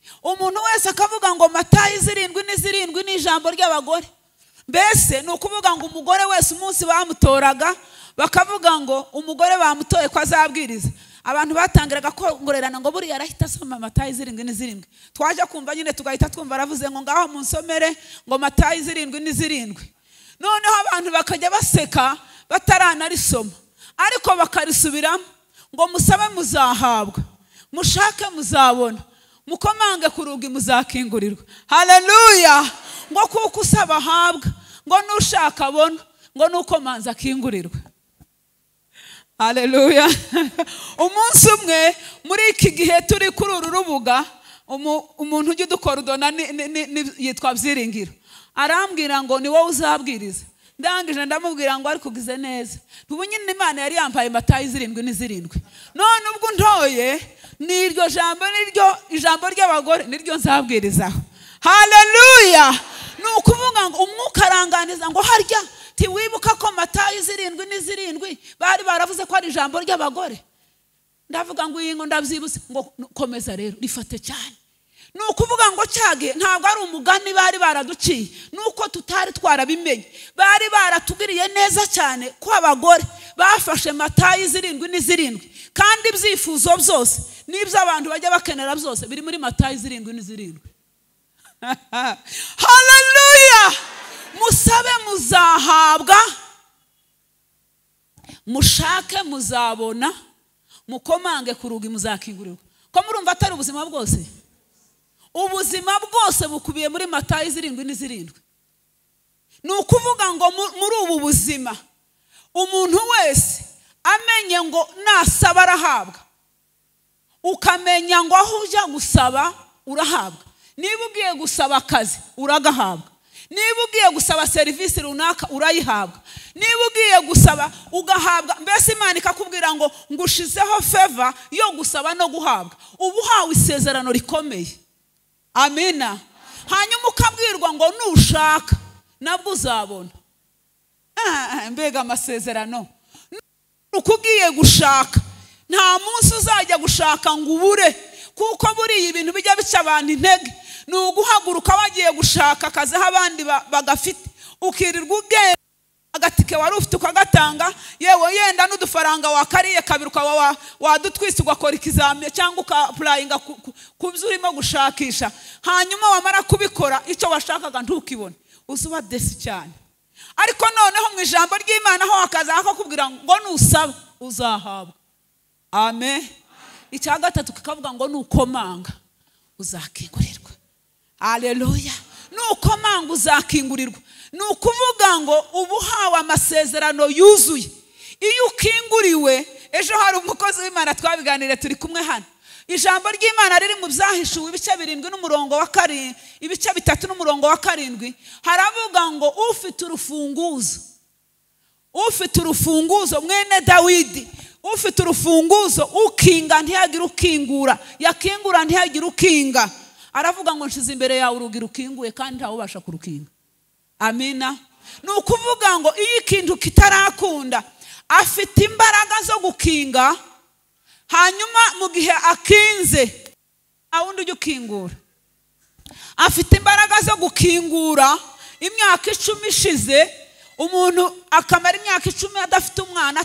umuntu wese akavuga ngo Matayo zirindwi ni zirindwi ni ijambo ry'abagore. Mbese ni ukuvuga ngo umugore wese umunsi bamutoraga bakavuga ngo umugore bamutoye ko azabwiriza, abantu batangiraga kongorerana ngo buriya arahita asoma Matayo zirindwi ni zirindwi. Twaje kumva nyine tugahita twumva aravuze ngo ngaho munsomere ngo Matayo zirindwi ni zirindwi. Noneho abantu bakajya baseka bataranarisoma, ariko bakarisubiramo ngo musabe muzahabwa, mushake muzabona, mukomange ku rugi muzakingurirwa. Haleluya! Ngo kuko usaba ahabwa, ngo nushaka abona, ngo nuko manza akingurirwa. Haleluya! Umunsi umwe muri iki gihe turi kuri uru rubuga, umuntu ujya udukorodona yitwa Byiringiro, arambwira ngo ni wowe uzabwiriza. Ndangije ndamubwira ngo ari kugize neza. Ubu nyine Imana yari yampaye Matayo zirindwi ni zirindwi. None ubwo ntoye niryo jambo niryo ijambo ry'abagore niryo nzabwirizaho. Haleluya! Nukuvuga ngo umwuka aranganiza ngo harya tiwibuka ko Matayo zirindwi ni zirindwi bari baravuze ko ari ijambo ry'abagore. Ndavuga ngo iyi ngo ndabyibuse ngo komeza rero rifate cyane. Nukuvuga ngo cyage ntabwo ari umugani bari baraduciye, nuko tutari twarabimenye. Bari baratugiriye neza cyane ko abagore bafashe Matayo zirindwi ni zirindwi, kandi ibyifuzo byose n'ibyo abantu bajya bakenera byose biri muri Matayo zirindwi ni zirindwi. Haleluya! Musabe muzahabwa, mushake muzabona, mukomange ku rugi muzakingurirwa. Ko murumva atari ubuzima bwose? Ubuzima bwose bukubiye muri Matayo zirindwi ni zirindwi. Ni ukuvuga ngo muri ubu buzima umuntu wese amenye ngo nasaba arahabwa, ukamenya ngo aho ujya gusaba urahabwa. Niba ugiye gusaba akazi uragahabwa, niba ugiye gusaba serivisi runaka urayihabwa, niba ugiye gusaba ugahabwa. Mbese Imana ikakubwira ngo ngushizeho favor yo gusaba no guhabwa. Ubu hawe isezerano rikomeye. Amina. Hanyuma ukabwirwa ngo nushaka nabwo uzabona. Ah, mbega amasezerano. Ukugiye gushaka nta munsi uzajya gushaka ngo ubure, kuko buri ibintu bijya bica abantu intege. Ni uguhaguruka wagiye gushaka akazi abandi bagafite, ukirirwa ugenda agatike wari ufite ukagatanga, yewe yenda n'udufaranga wakariye kabiruka wa wadutwise ugakora ikizamye cyangwa ukapurayinga ku byo urimo gushakisha. Hanyuma wamara kubikora icyo washakaga ntukibone, uzuba desi cyane. Ariko noneho mu ijambo ry'Imana ho akaza akakubwira ngo nusaba uzahabwa. Amen. Icya gatatu kikavuga ngo nukomanga uzakingurirwa. Haleluya! Nukomanga uzakingurirwa. Ni ukuvuga ngo ubu hawe amasezerano yuzuye. Iyo ukinguriwe, ejo hari umukozi w'Imana twabiganire turi kumwe hano. Ijambo ry'Imana riri mu byahishuwe ibice birindwi n'umurongo wa karindwi, ibice bitatu n'umurongo wa karindwi, haravuga ngo ufite urufunguzo, ufite urufunguzo mwene Dawidi, ufite urufunguzo ukinga ntiyagira ukingura, yakingura ntiyagira ukinga. Aravuga ngo nshize imbere yawe urugi rukinguye kandi ntawe ubasha kurukinga. Amina. Ni ukuvuga ngo iyo ikintu kitarakunda afite imbaraga zo gukinga, hanyuma mu gihe akinze awundi ujya ukingura. Afite imbaraga zo gukingura. Imyaka icumi ishize umuntu akamara imyaka icumi adafite umwana,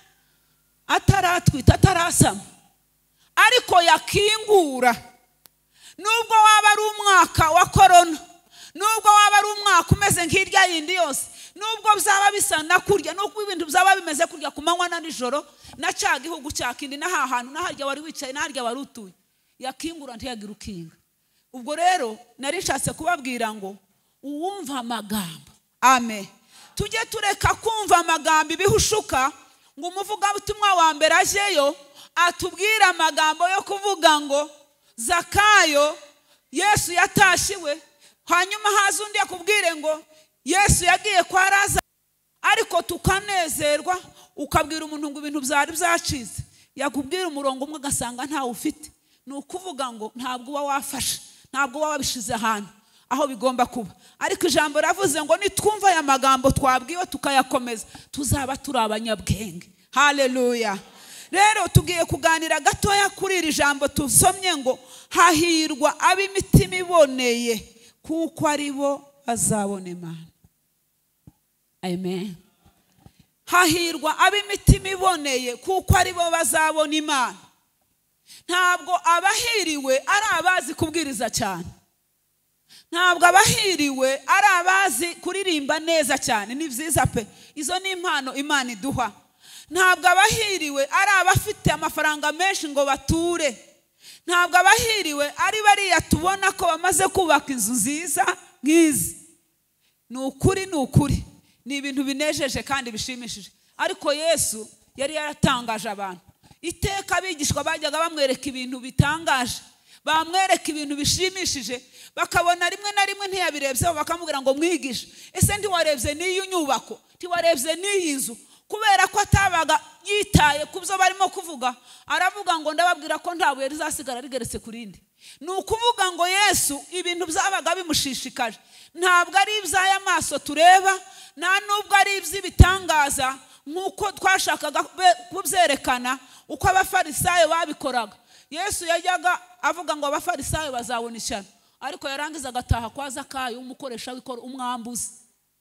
ataratwita, atarasama, ariko yakingura. Nubwo waba ari umwaka wa korona, nubwo waba ari umwaka umeze nk'irya yindi yose, nubwo byaba bisa na kurya, nubwo ibintu byaba bimeze kurya ku manywa na nijoro, na cya gihugu cya kindi na hahantu na harya wari wicaye na harya wari utuye, yakingura ntiyagira ukinga. Ubwo rero narishatse kubabwira ngo uwumva amagambo, amen, tujye tureka kumva amagambo ibihushuka. Ngo umuvugabutumwa wa mbere ajeyo atubwira amagambo yo kuvuga ngo Zakayo Yesu yatashiwe, hanyuma haza undi akubwire ngo Yesu yagiye kwa Lazaro, ariko tukanezerwa. Ukabwira umuntu ngo ibintu byari byacitse, yakubwira umurongo umwe agasanga ntawe ufite. Ni ukuvuga ngo ntabwo uba wafashe, ntabwo uba wabishize ahantu aho bigomba kuba. Ariko ijambo ravuze ngo nitwumva aya magambo twabwiwe tukayakomeza, tuzaba turi abanyabwenge. Haleluya! rero tugiye kuganira gatoya kuri iri jambo tusomye ngo hahirwa ab'imitima iboneye kuko ari bo bazabona Imana. Amen. Hahirwa ab'imitima iboneye kuko ari bo bazabona Imana. Ntabwo abahiriwe ari abazi kubwiriza cyane, ntabwo abahiriwe ari abazi kuririmba neza cyane. Ni byiza pe, izo ni impano Imana iduha. Ntabwo abahiriwe ari abafite amafaranga menshi ngo bature. Ntabwo abahiriwe ari bariya tubona ko bamaze kubaka inzu nziza nk'izi. Ni ukuri, ni ukuri, ni ibintu binejeje kandi bishimishije. Ariko Yesu yari yaratangaje abantu. Iteka abigishwa bajyaga bamwereka ibintu bitangaje, bamwereka ibintu bishimishije, bakabona rimwe na rimwe ntiyabirebyeho, bakamubwira ngo mwigishe, ese ntiwarebye n'iyi nyubako, ntiwarebye n'iyi nzu? Kubera ko atabaga yitaye ku byo barimo kuvuga, aravuga ngo ndababwira ko nta buye rizasigara rigeretse ku rindi. Ni ukuvuga ngo Yesu ibintu byabaga bimushishikaje ntabwo ari iby'aya maso tureba, nta nubwo ari iby'ibitangaza nk'uko twashakaga kubyerekana uko abafarisayo babikoraga. Yesu yajyaga avuga ngo abafarisayo bazabona ishyano, ariko yarangiza agataha kwa Zakayo umukoresha w'ikoro, umwambuzi.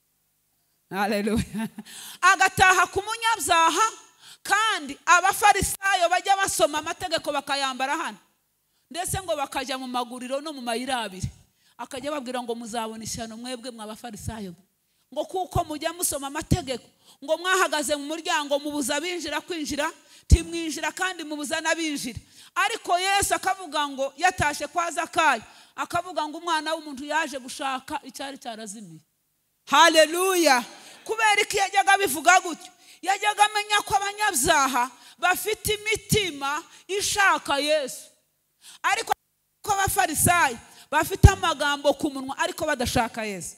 Haleluya. Agataha ku munyabyaha, kandi abafarisayo bajya basoma amategeko bakayambara hano, ndetse ngo bakajya mu maguriro no mu mayira abiri, akajya babwira ngo muzabona ishyano mwebwe mw'abafarisayo, ngo kuko mujya musoma amategeko, ngo mwahagaze mu muryango mubuza binjira kwinjira, timwinjira kandi mubuza n'abinjira. Ariko Yesu akavuga ngo yatashe kwa Zakayo, akavuga ngo umwana w'umuntu yaje gushaka icyari cyarazimiye. Haleluya. Kubera iki yajyaga bivuga gutyo? Yajyaga amenya ko abanyabyaha bafite imitima ishaka Yesu, ariko ko abafarisayo bafite amagambo ku munwa ariko badashaka Yesu.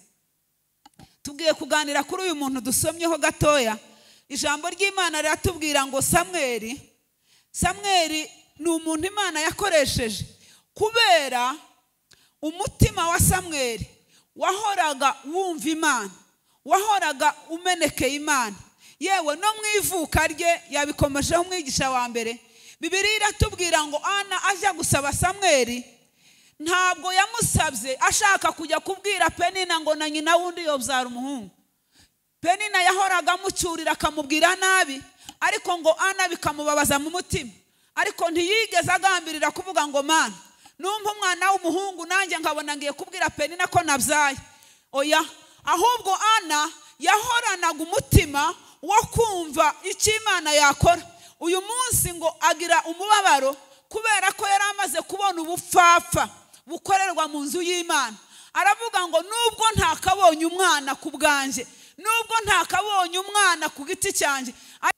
Tugiye kuganira kuri uyu muntu dusomyeho gatoya. Ijambo ry'Imana riratubwira ngo Samweli, Samweli ni umuntu Imana yakoresheje kubera umutima wa Samweli wahoraga wumva Imana, wahoraga umenekeye Imana. Yewe no mu ivuka rye yabikomejeho umwigisha wa mbere. Bibiliya iratubwira ngo Ana ajya gusaba Samweli, ntabwo yamusabye ashaka kujya kubwira Penina ngo na nyina wundi yobyara umuhungu. Penina yahoraga amucyurira akamubwira nabi, ariko ngo Ana bikamubabaza mu mutima, ariko ntiyigeze agambirira kuvuga ngo Mana, numva umwana w'umuhungu nanjye nkabona ngiye kubwira Penina ko nabyaye. Oya, ahubwo Ana yahoranaga umutima wo kumva icyo Imana yakora. Uyu munsi ngo agira umubabaro kubera ko yari amaze kubona ubupfapfa bukorerwa mu nzu y'Imana. Aravuga ngo nubwo ntakabonye umwana ku bwanjye, nubwo ntakabonye umwana ku giti cyanjye,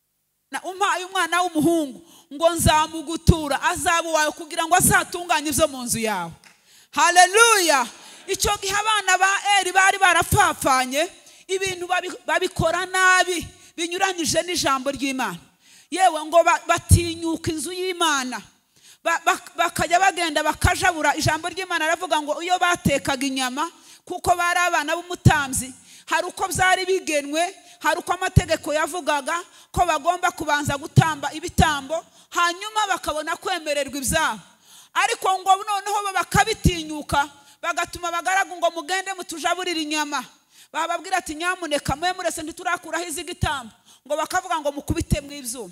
umpaye umwana w'umuhungu ngo nzamugutura, azaba wawe kugira ngo azatunganye ibyo mu nzu yawe. Haleluya. Icyo gihe abana ba Eli bari barapfapfanye, ibintu babikora nabi binyuranyije n'ijambo ry'Imana. Yewe ngo batinyuka inzu y'Imana, bakajya bagenda bakajabura. Ijambo ry'Imana aravuga ngo iyo batekaga inyama, kuko bari abana b'umutambyi, hari uko byari bigenwe, hari uko amategeko yavugaga ko bagomba kubanza gutamba ibitambo, hanyuma bakabona kwemererwa ibyabo. Ariko ngo noneho bakabitinyuka, bagatuma abagaragu ngo mugende mutujaburire inyama. Bababwira ati nyamuneka mwe murese ntiturakuraho izi gitambo, ngo bakavuga ngo mukubite mu ibyuma.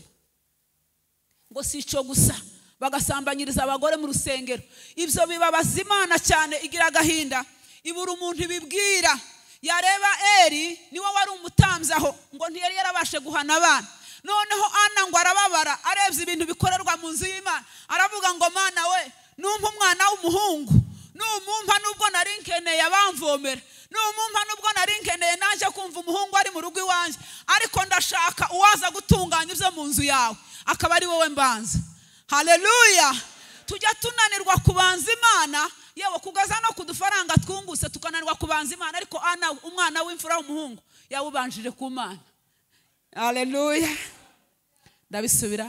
Ngo si cyo gusa, bagasambanyiriza abagore mu rusengero. Ibyo bibabaza Imana cyane, igira agahinda, ibura umuntu ibibwira. Yareba Eli niwe wari umutambyi aho, ngo ntiyari yarabashe guhana abana. Noneho Ana ngo arababara, arebye ibintu bikorerwa mu nzu y'Imana, aravuga ngo Mana we, numva umwana w'umuhungu, numumpa nubwo nari nkeneye abamvomera, numumpa nubwo nari nkeneye naje kumva umuhungu ari mu rugo iwanjye, ariko ndashaka uwaza gutunganya ibyo mu nzu yawe, akaba ari wowe mbanza. Haleluya. Tujya tunanirwa kubanza Imana, yewe kugaza no kudufaranga twunguse tukananirwa kubanza Imana, ariko Ana umwana w'imfura w'umuhungu yawubanjije ku Mana. Haleluya. Ndabisubira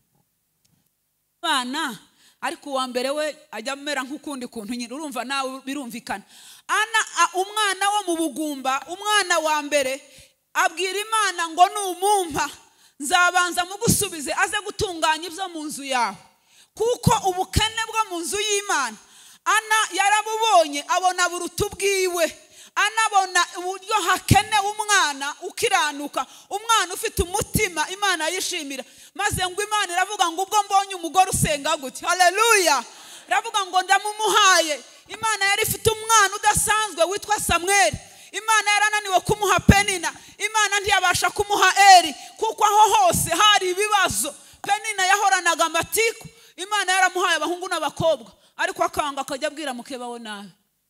Bana, ariko uwa mbere we ajya amera nk'ukundi kuntu nyine, urumva nawe birumvikana. Ana umwana wo mu bugumba, umwana wa mbere abwira Imana ngo numumpa nzabanza mugusubize aze gutunganya ibyo mu nzu yawe, kuko ubukene bwo mu nzu y'Imana Ana yarabubonye abona buruta ubwiwe, anabona uburyo hakene umwana ukiranuka, umwana ufite umutima Imana yishimira. Maze ngo Imana iravuga ngo ubwo mbonye umugore usenga gutya, haleluya, iravuga ngo ndamumuhaye. Imana yari ifite umwana udasanzwe witwa Samweli. Imana yarananiwe kumuha Penina, Imana ntiyabasha kumuha Eli, kuko aho hose hari ibibazo. Penina yahoranaga amatiku, Imana yaramuhaye abahungu n'abakobwa, ariko akanga akajya abwira mukeba we nawe.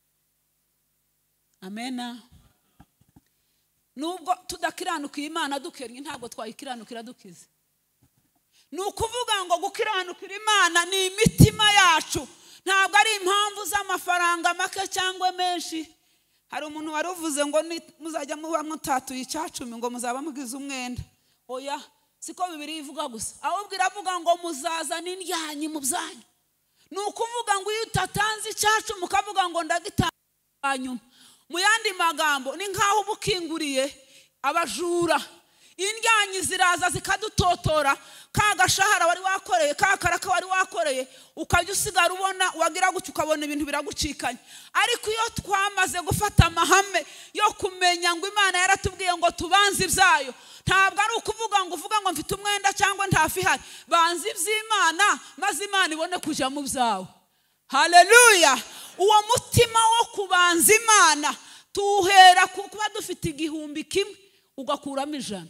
Amena. Nubwo tudakiranukiye Imana dukennye, ntabwo twayikiranukira dukize. Ni ukuvuga ngo gukiranukira Imana ni imitima yacu, ntabwo ari impamvu z'amafaranga make cyangwa menshi. Hari umuntu wari uvuze ngo muzajya muba mutatuye icyacumi ngo muzaba mugize umwenda. Oya, siko Bibiliya ivuga gusa, ahubwo iravuga ngo muzaza n'indyanyi mu byanyu. Ni ukuvuga ngo iyo utatanze icyacumi ukavuga ngo ndagitanga nyuma, mu yandi magambo ni nkaho ubukinguriye abajura. Indyanyi ziraza zikadutotora, ka gashahara wari wakoreye, ka karaka wari wakoreye, ukajya usigara ubona wagira gutyo ukabona ibintu biragucikanye. Ariko iyo twamaze gufata amahame yo kumenya ngo Imana yaratubwiye ngo tubanze ibyayo, ntabwo ari ukuvuga ngo uvuga ngo mfite umwenda cyangwa ntafi hari. Banze iby'Imana maze Imana ibone kujya mu byawe. Haleluya. Uwo mutima wo kubanza Imana tuhera kuba dufite igihumbi kimwe ugakuramo ijana.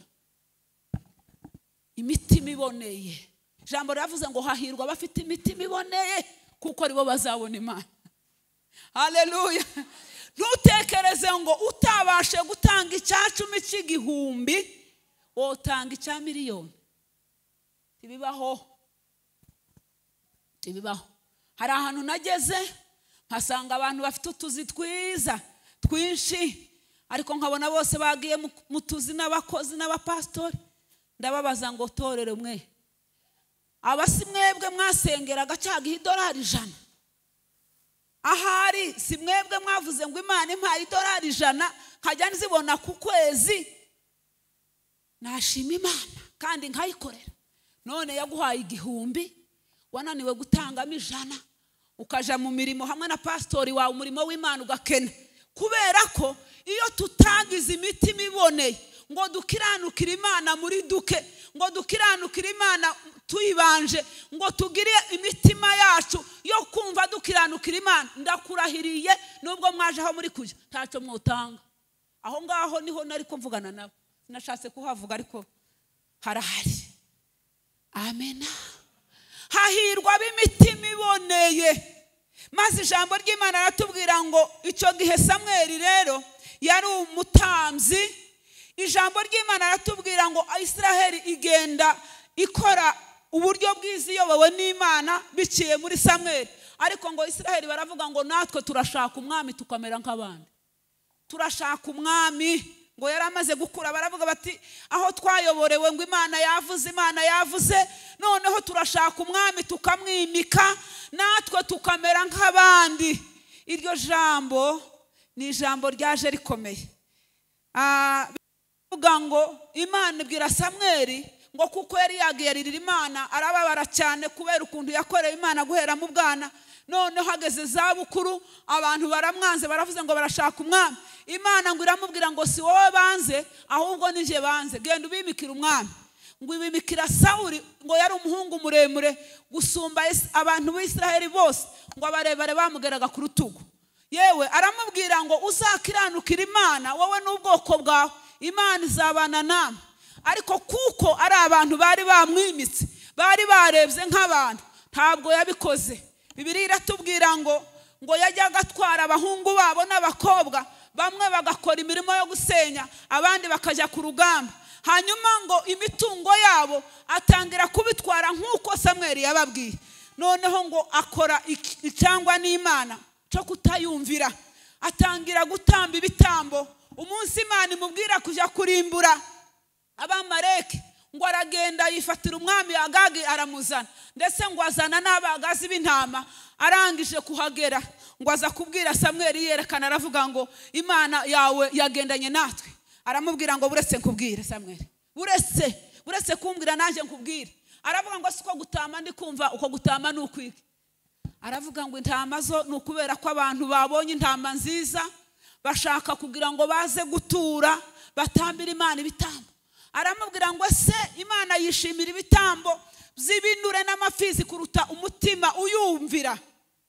Imitima iboneye, ijambo ryavuze ngo hahirwa abafite imitima iboneye, kuko aribo bazabona Imana. Haleluya. Ntutekereze ngo utabashe gutanga icyacumi cy'igihumbi wotanga icya miliyoni. Tibibaho, tibibaho. Hari ahantu nageze nkasanga abantu bafite utuzi twiza twinshi, ariko nkabona bose bagiye mu tuzi n'abakozi n'abapastori. Ndababaza ngo torere mwe, abasi mwebwe mwasengeraga cyagihe idolari ijana, ahari si mwebwe mwavuze ngo Imana impaye idolari ijana nkajya nzibona ku kwezi, nashima Imana kandi nkayikorera. None yaguhaye igihumbi, wananiwe gutangamo ijana, ukaja mu mirimo hamwe na pastori wawe, umurimo w'Imana ugakena. Kubera ko iyo tutagize imitima iboneye ngo dukiranukire Imana muri duke, ngo dukiranukire Imana tuyibanje, ngo tugire imitima yacu yo kumva dukiranukire Imana, ndakurahiriye nubwo mwaje aho muri kujya ntacyo mwotanga. Aho ngaho niho nari kumvugana nabo, sinashatse kuhavuga ariko harahari. Amena. Hahirwa b'imitima iboneye. Maze ijambo ry'Imana ratubwira ngo icyo gihe Samweli rero yari umutambyi. Ijambo ry'Imana ratubwira ngo Israheli igenda ikora uburyo bwiza iyobowe n'Imana biciye muri Samweli. Ariko ngo Israheli baravuga ngo natwe turashaka umwami tukamera nk'abandi. Turashaka umwami, ngo yaramaze gukura baravuga bati aho twayoborewe ngo Imana yavuze, Imana yavuze, noneho turashaka umwami tukamwimika natwe tukamera nk'abandi. Iryo jambo ni ijambo ryaje rikomeye. Ah, uvuga ngo Imana ibwira Samweli ngo kuko yari yagererira Imana arababara cyane kubera ukuntu yakoreye Imana guhera mu bwana, none hageze za bukuru abantu baramwanze, baravuze ngo barashaka umwami. Imana ngo iramubwira ngo si wowe banze ahubwo nije banze, genda ubimikira umwami. Ngo ibimikira Sawuli, ngo yari umuhungu muremure gusumba abantu b'Isiraheli bose, ngo abarebare bamugeraga ku rutugu. Yewe aramubwira ngo uzakiranukira Imana wowe n'ubwoko bwawe, Imana izabana nawe. Ariko kuko ari abantu bari bamwimitse, bari barebye nk'abantu, ntabwo yabikoze. Bibiliya iratubwira ngo ngo yajyaga atwara abahungu babo n'abakobwa, bamwe bagakora imirimo yo gusenya, abandi bakajya ku rugamba. Hanyuma ngo imitungo yabo atangira kubitwara nk'uko Samweli yababwiye. Noneho ngo akora icyangwa n'Imana cyo kutayumvira, atangira gutamba ibitambo. Umunsi Imana imubwira kujya kurimbura Abamaleki, ngo aragenda yifatira umwami Agagi aramuzana, ndetse ngo azana n'abagazi b'intama. Arangije kuhagera ngo aza kubwira Samweli, yerekana aravuga ngo Imana yawe yagendanye natwe. Aramubwira ngo buretse nkubwire Samweli, buretse uretse kumbwira nanjye nkubwire. Aravuga ngo siko gutama ndi kumva uko gutama nukwiki. Aravuga ngo intama zo nukubera ko abantu babonye intama nziza bashaka kugira ngo baze gutura batambira Imana ibitambo. Aramubwira ngo se Imana yishimira ibitambo zibinure n'amafizi kuruta umutima uyumvira.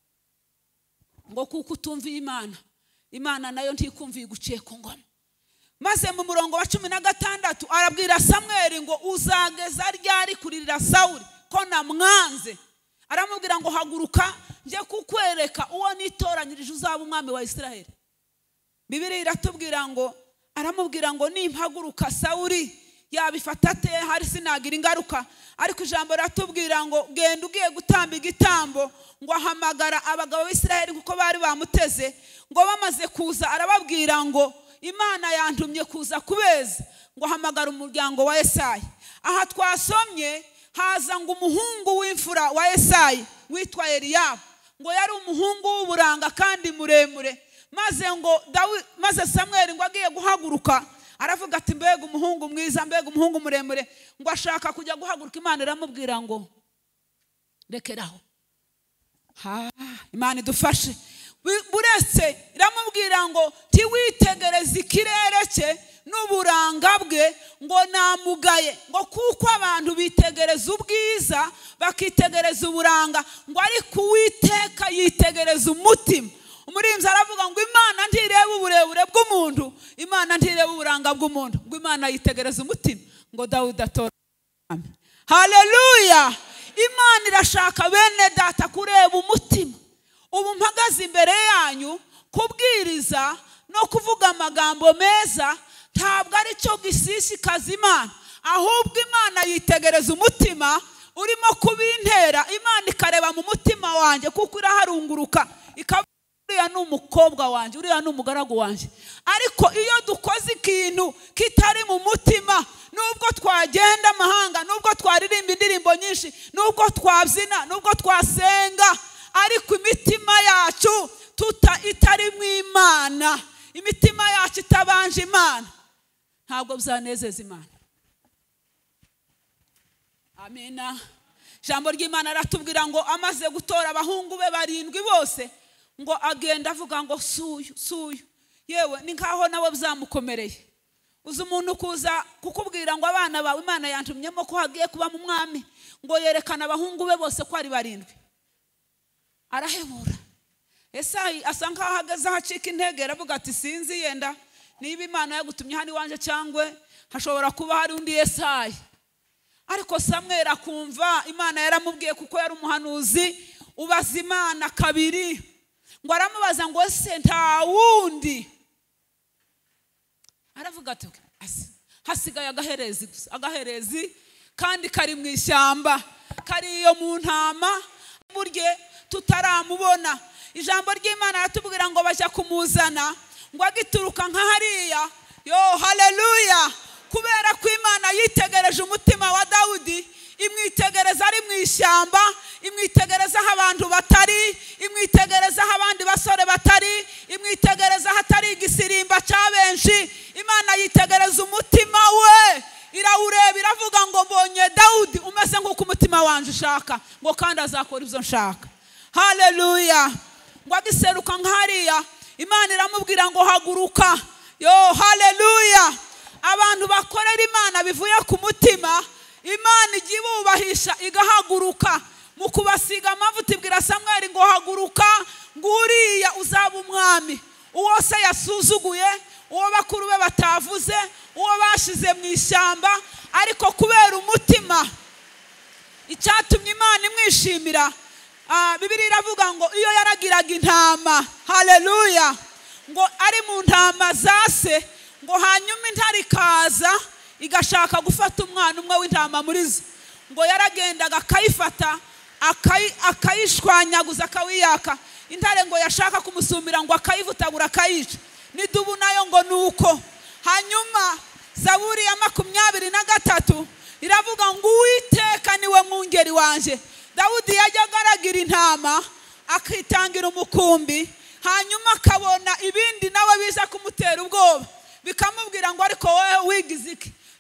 Ngo kuko utumviye Imana, Imana nayo ntikumviye guciye ku ngoma. Maze mu murongo wa cumi na gatandatu arabwira Samweli ngo uzageza ryari kuririra Sawuli ko namwanze. Aramubwira ngo haguruka nje kukwereka uwo nitoranyirije uzaba umwami wa Isiraheli. Bibiliya iratubwira ngo aramubwira ngo nimpaguruka Sawuli yabifata te hari sinagira ingaruka, ariko ijambo ratubwira ngo genda ugiye gutamba igitambo ngo ahamagara abagabo b'Isiraheli kuko bari bamuteze. Ngo bamaze kuza arababwira ngo Imana yantumye kuza kubeza, ngo ahamagara umuryango wa Yesayi. Aha twasomye haza ngo umuhungu w'imfura wa Yesayi witwa Eliyabu, ngo yari umuhungu w'uburanga kandi muremure. Maze ngo Dawi maze Samweli ngo agiye guhaguruka aravuga ati mbega umuhungu mwiza, mbega umuhungu muremure, ngo ashaka kujya guhaguruka. Imana iramubwira ngo rekeraho. Ha, Imana idufashe. Buretse iramubwira ngo tiwitegereze ikirere cye n'uburanga bwe ngo namugaye, ngo kuko abantu bitegereza ubwiza bakitegereza uburanga, ngo ariko Uwiteka yitegereza umutima. Umurinzi aravuga ngo Imana ntireba uburebure bw'umuntu, Imana ntireba uburanga bw'umuntu, ngo Imana yitegereza umutima. Ngo Dawudi atora. Haleluya. Imana irashaka bene data kureba umutima. Ubu mpagaze imbere yanyu kubwiriza no kuvuga amagambo meza ntabwo ari cyo gisishikaza Imana, ahubwo Imana yitegereza umutima urimo kubintera. Imana ikareba mu mutima wanjye kuko iraharunguruka ikavuga uriya ni umukobwa wanjye, uriya ni umugaragu wanjye. Ariko iyo dukoze ikintu kitari mu mutima, nubwo twagenda amahanga, nubwo twaririmba indirimbo nyinshi, nubwo twabyina, nubwo twasenga, ariko imitima yacu tuta itari mu Imana, imitima yacu itabanje Imana, ntabwo bizanezeza Imana. Amina. Jambo ry'Imana ratubwira ngo amaze gutora abahungu be barindwi bose, ngo agenda avuga ngo suyu suyu. Yewe ni nkaho nawe byamukomereye. Uzi umuntu kuza kukubwira ngo abana bawe Imana yantumyemo ko hagiye kuba mu mwami, ngo yerekana abahungu be bose ko ari barindwi. Arahebura. Yesayi asa nkaho ahagaze hacika intege, aravuga ati sinzi yenda niba Imana yagutumye hano iwanje cyangwe hashobora kuba hari undi Yesayi. Ariko Samweli akumva Imana yaramubwiye kuko yari umuhanuzi ubaza Imana kabiri, ngo aramubaza ngo ese nta wundi. Aravuga ati hasigaye agaherezi gusa, agaherezi kandi kari mu ishyamba, kari iyo mu ntama burye tutaramubona. Ijambo ry'Imana ratubwira ngo bajya kumuzana, ngo agituruka nka hariya. Yo haleluya. Kubera ko Imana yitegereje umutima wa Dawudi, imwitegereza ari mu ishyamba, imwitegereza aho abantu batari, imwitegereza aho abandi basore batari, imwitegereza hatari igisirimba cya benshi. Imana yitegereza umutima we, irawureba iravuga ngo mbonye Dawudi umeze nk'uko umutima wanjye ushaka, ngo kandi azakora ibyo nshaka. Haleluya. Ngo agiseruka nk'hariya, Imana iramubwira ngo haguruka. Yo haleluya. Abantu bakorera Imana bivuye ku mutima, Imana igiye ibubahisha igahaguruka. Mu kubasiga amavuta ibwira Samweli ngo haguruka, ngo uriya uzaba umwami. Uwo se yasuzuguye, uwo bakuru be batavuze, uwo bashize mu ishyamba, ariko kubera umutima icyatumye Imana imwishimira. Ah, Bibiliya iravuga ngo iyo yaragiraga intama, haleluya, ngo ari mu ntama zase, ngo hanyuma intare ikaza igashaka gufata umwana umwe w'intama muri zo, ngo yaragendaga akayifata akayishwanyaguza akawiyaka. Intare ngo yashaka kumusumira ngo akayivutagura akayica. Nidubu nayo ngo nuko. Hanyuma Zaburi ya makumyabiri na gatatu iravuga ngo Uwiteka niwe mwungeri wanje. Dawudi yajyaga aragira intama akitangira umukumbi, hanyuma akabona ibindi nawe biza kumutera ubwoba, bikamubwira ngo ariko wowe wigize iki?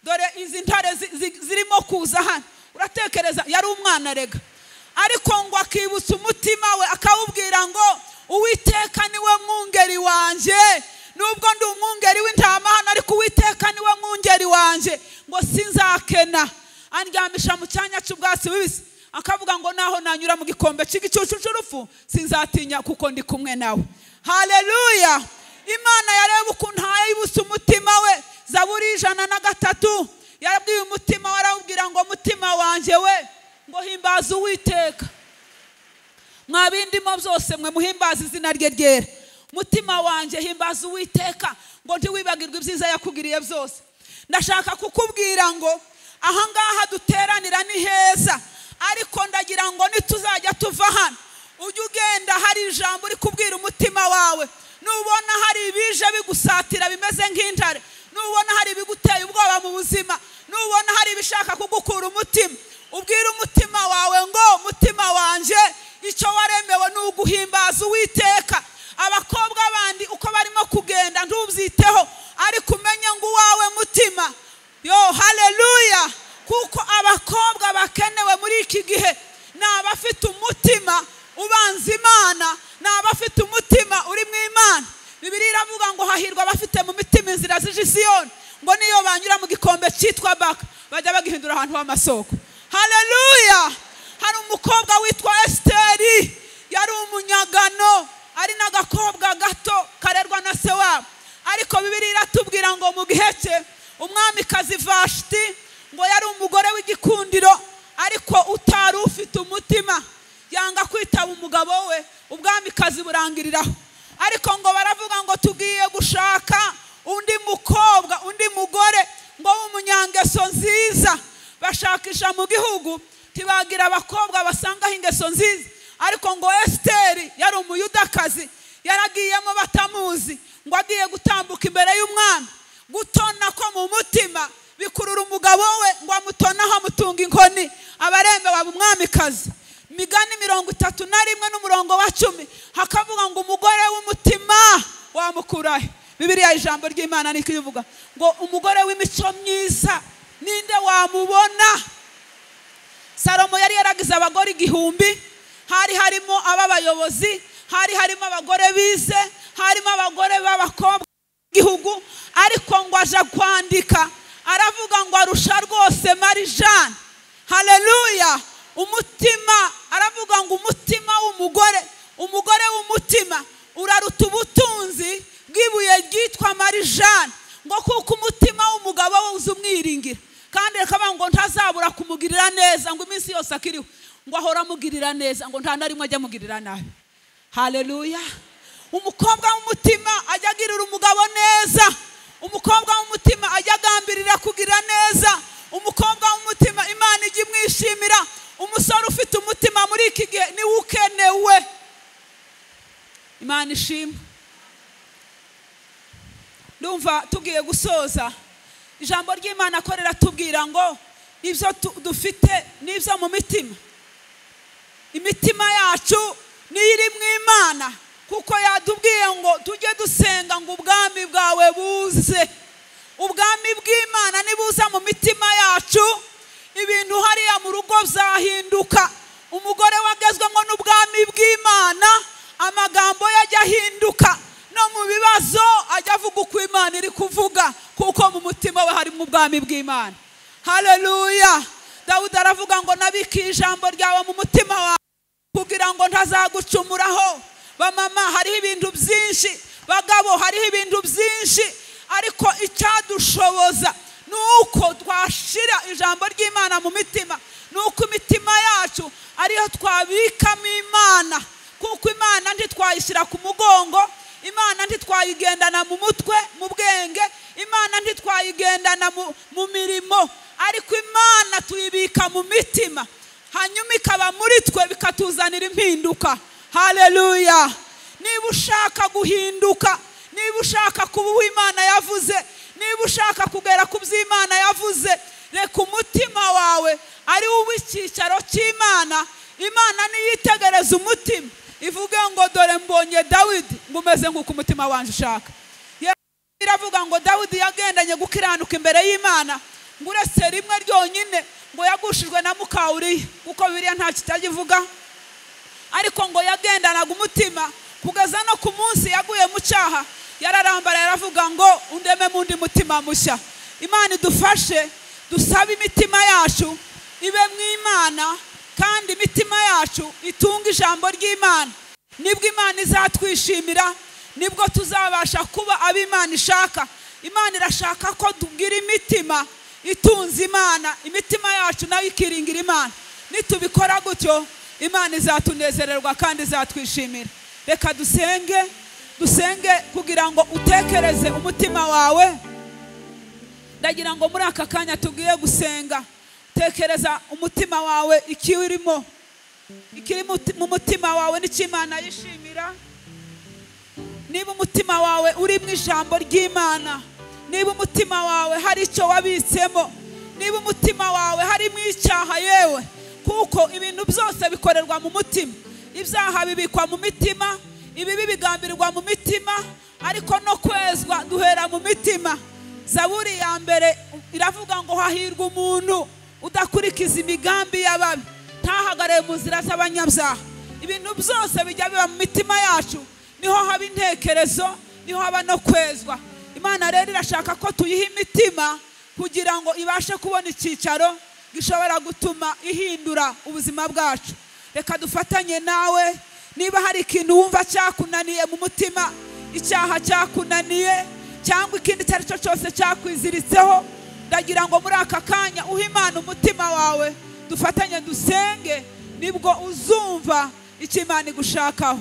dore izi ntare zi- zi- zirimo kuza hano uratekereza yari umwana rega ariko ngo akibutsa umutima we akawubwira ngo Uwiteka niwe mwungeri wanje nubwo ndi umwungeri w'intama hano ariko Uwiteka niwe mwungeri wanje ngo sinzakena andyamisha mu cyanya cy'ubwatsi bubisi akavuga ngo naho nanyura mu gikombe cy'igicucu cy'urupfu sinzatinya kuko ndi kumwe nawe. Haleluya. Imana yareba ukuntu yibutsa umutima we. Zaburi ijana na gatatu yarabwiye umutima we arawubwira ngo mutima wanje we ngo himbaza Uwiteka mwabindimo byose mwe muhimbaza izina rye ryera. Mutima wanje himbaza Uwiteka ngo ntiwibagirwe ibyiza yakugiriye byose. Ndashaka kukubwira ngo aha ngaha duteranira ni heza ariko ndagira ngo nituzajya tuva hano ujye ugenda hari ijambo uri kubwira umutima wawe. Nubona hari ibije bigusatira bimeze nk'intare, nubona hari biguteye ubwoba mu buzima, nubona hari ibishaka kugukura umutima, ubwira umutima wawe ngo mutima wanje icyo waremewe ni uguhimbaza Uwiteka. Abakobwa bandi uko barimo kugenda ntubyiteho ariko umenye ngo uwawe mutima yo. Haleluya. Kuko abakobwa bakenewe muri iki gihe ni abafite umutima ubanza Imana, ni abafite umutima uri mu Imana. Bibiliya iravuga ngo hahirwa abafite mu mitima inzira zije Siyoni ngo niyo banyura mu gikombe cyitwa Baka bajya bagihindura ahantu h'amasoko. Haleluya. Hari umukobwa witwa Esiteri yari umunyagano ari n'agakobwa gato karerwa na se wabo ariko Bibiliya iratubwira ngo mu gihe cye umwamikazi Vashiti ngo yari umugore w'igikundiro ariko utari ufite umutima yanga kwitaba umugabo we ubwamikazi burangiriraho. Ariko ngo baravuga ngo tugiye gushaka undi mukobwa undi mugore ngo w'umunyangeso nziza. Bashakisha mu gihugu tibagira abakobwa basangaho ingeso nziza ariko ngo Esiteri yari umuyudakazi yaragiyemo batamuzi ngo agiye gutambuka imbere y'umwami gutona ko mu mutima bikurura umugabo we ngo amutonaho amutunga inkoni abarembe waba umwamikazi. Migani mirongo itatu na rimwe n'umurongo wa cumi hakavuga ngo umugore w'umutima wamukurahe. Bibiliya ijambo ry'Imana niko ivuga ngo umugore w'imico myiza ninde wamubona. Salomo yari yaragize abagore igihumbi, hari harimo ababayobozi, hari harimo abagore bize, harimo abagore b'abakobwa igihugu ariko ngo aje kwandika aravuga ngo arusha rwose Marijane. Haleluya. Umutima aravuga ngo umutima w'umugore umugore w'umutima uraruta ubutunzi bw'ibuye ryitwa Marijane ngo kuko umutima w'umugabo we uzumwiringira kandi reka ngo ntazabura kumugirira neza ngo iminsi yose akiriho ngo ahora amugirira neza ngo nta narimwe ajya amugirira nabi. Haleluya. Umukobwa w'umutima ajya agirira umugabo neza, umukobwa w'umutima ajya agambirira kugira neza, umukobwa w'umutima Imana ijya imwishimira. Umusore ufite umutima muri iki gihe ni ukenewe. Imana ishimwe. Ndumva tugiye gusoza ijambo ry'Imana korera tubwira ngo ibyo dufite n'ibyo mu mitima. Imitima yacu ni iri mu Imana kuko yadubwiye ngo tujye dusenga ngo ubwami bwawe buze. Ubwami bw'Imana nibuza mu mitima yacu ibintu hariya mu rugo byahinduka. Umugore wagezwemo n'ubwami bw'Imana amagambo yajya ahinduka no mu bibazo ajya avuga uko Imana iri kuvuga kuko mu mutima we hari mu bwami bw'Imana. Haleluya. Dawudi aravuga ngo nabiki ijambo ryawe mu mutima wawe kugira ngo ntazagucumuraho. Bamama hariho ibintu byinshi, bagabo hariho ibintu byinshi ariko icyadushoboza nuko twashira ijambo ry'Imana mu mitima, nuko imitima yacu ariyo twabikamo Imana kuko Imana ntitwayishyira ku mugongo, Imana ntitwayigendana mu mutwe mu bwenge, Imana ntitwayigendana mu mirimo ariko Imana tuyibika mu mitima hanyuma ikaba muri twe bikatuzanira impinduka. Haleluya. Niba ushaka guhinduka, niba ushaka kuba uwo Imana yavuze, niba ushaka kugera ku by'Imana yavuze, reka umutima wawe ari uw'icyicaro cy'Imana. Imana niyitegereza umutima ivuge ngo dore mbonye Dawidi ngo umeze nk'uko umutima wanjye ushaka. Iravuga ngo Dawidi yagendanye gukiranuka imbere y'Imana ngo uretse rimwe ryonyine ngo yagushijwe na Mukawuriya kuko Bibiliya nta kitagivuga, ariko ngo yagendanaga umutima kugeza no ku munsi yaguye mu cyaha yararambara yaravuga ngo undeme mu ndi mutima mushya. Imana idufashe dusabe imitima yacu ibe mu Imana, kandi imitima yacu itunga ijambo ry'Imana. Nibwo Imana izatwishimira, nibwo tuzabasha kuba abo Imana ishaka. Imana irashaka ko tugira imitima itunze Imana, imitima yacu nayo ikiringira Imana. Nitubikora gutyo Imana izatunezererwa kandi izatwishimira. Reka dusenge, dusenge kugira ngo utekereze umutima wawe. Ndagira ngo muri aka kanya tugiye gusenga, tekereza umutima wawe ikirimo, ikiri mu mutima wawe n'icyo Imana yishimira. Niba umutima wawe uri mu ijambo ry'Imana, niba umutima wawe hari icyo wabitsemo, niba umutima wawe harimo icyaha, yewe kuko ibintu byose bikorerwa mu mutima. Ibyaha bibikwa mu mitima, ibibi bigambirirwa mu mitima, ariko no kwezwa duhera mu mitima. Zaburi ya mbere iravuga ngo hahirwa umuntu udakurikiza imigambi y'ababi, ntahagare mu nzira z'abanyabyaha. Ibintu byose bijya biba mu mitima yacu, niho haba intekerezo, niho haba no kwezwa. Imana rero irashaka ko tuyiha imitima kugira ngo ibashe kubona icyicaro gishobora gutuma ihindura ubuzima bwacu. Reka dufatanye nawe, niba hari ikintu wumva cyakunaniye mu mutima, icyaha cyakunaniye cyangwa ikindi cyari cyo cyose cyakwiziritseho, ndagira ngo muri aka kanya uhe Imana umutima wawe, dufatanye dusenge, nibwo uzumva icyo Imana igushakaho.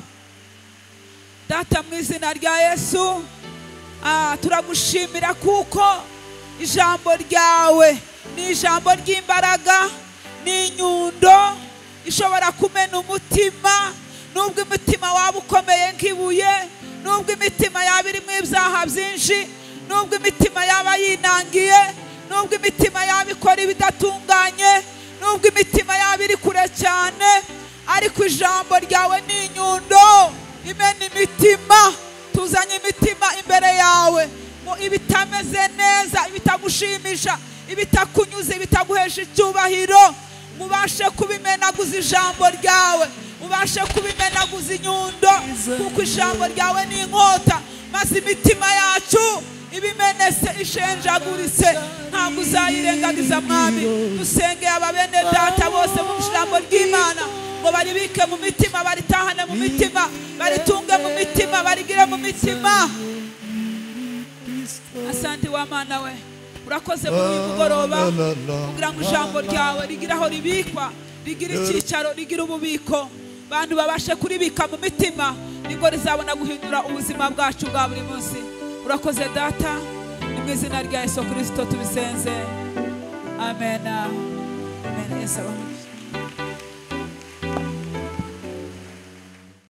Data, mu izina rya Yesu, ah, turagushimira kuko ijambo ryawe ni ijambo ry'imbaraga, ni inyundo ishobora kumena umutima. Nubwo imitima waba ukomeye nk'ibuye, nubwo imitima yaba irimo ibyaha byinshi, nubwo imitima yaba yinangiye, nubwo imitima yaba ikora ibidatunganye, nubwo imitima yaba iri kure cyane, ariko ijambo ryawe ni inyundo imena imitima. Tuzanye imitima imbere yawe ngo ibitameze neza, ibitagushimisha, ibitakunyuze, ibitaguhesha icyubahiro, mubashe kubimenaguza ijambo ryawe, ubashe kubimenaguza inyundo, kuko ijambo ryawe ni inkota, maze imitima yacu ibimenese ishenjaguritse ntabwo uzayirengagiza. Mwami, dusengeye aba bene data bose mu ijambo ry'Imana ngo baribike mu mitima, baritahane mu mitima, baritunge mu mitima, barigire mu mitima. Asante wa Mana we, urakoze muri uyu mugoroba kugira ngo ijambo ryawe rigire aho ribikwa, rigire icyicaro, rigire ububiko, abantu babashe kuribika mu mitima, nibwo rizabona guhindura ubuzima bwacu bwa buri munsi. Urakoze Data, ni mu izina rya Yesu Kristo tubisenze, amen. Amen. Yesu abaho.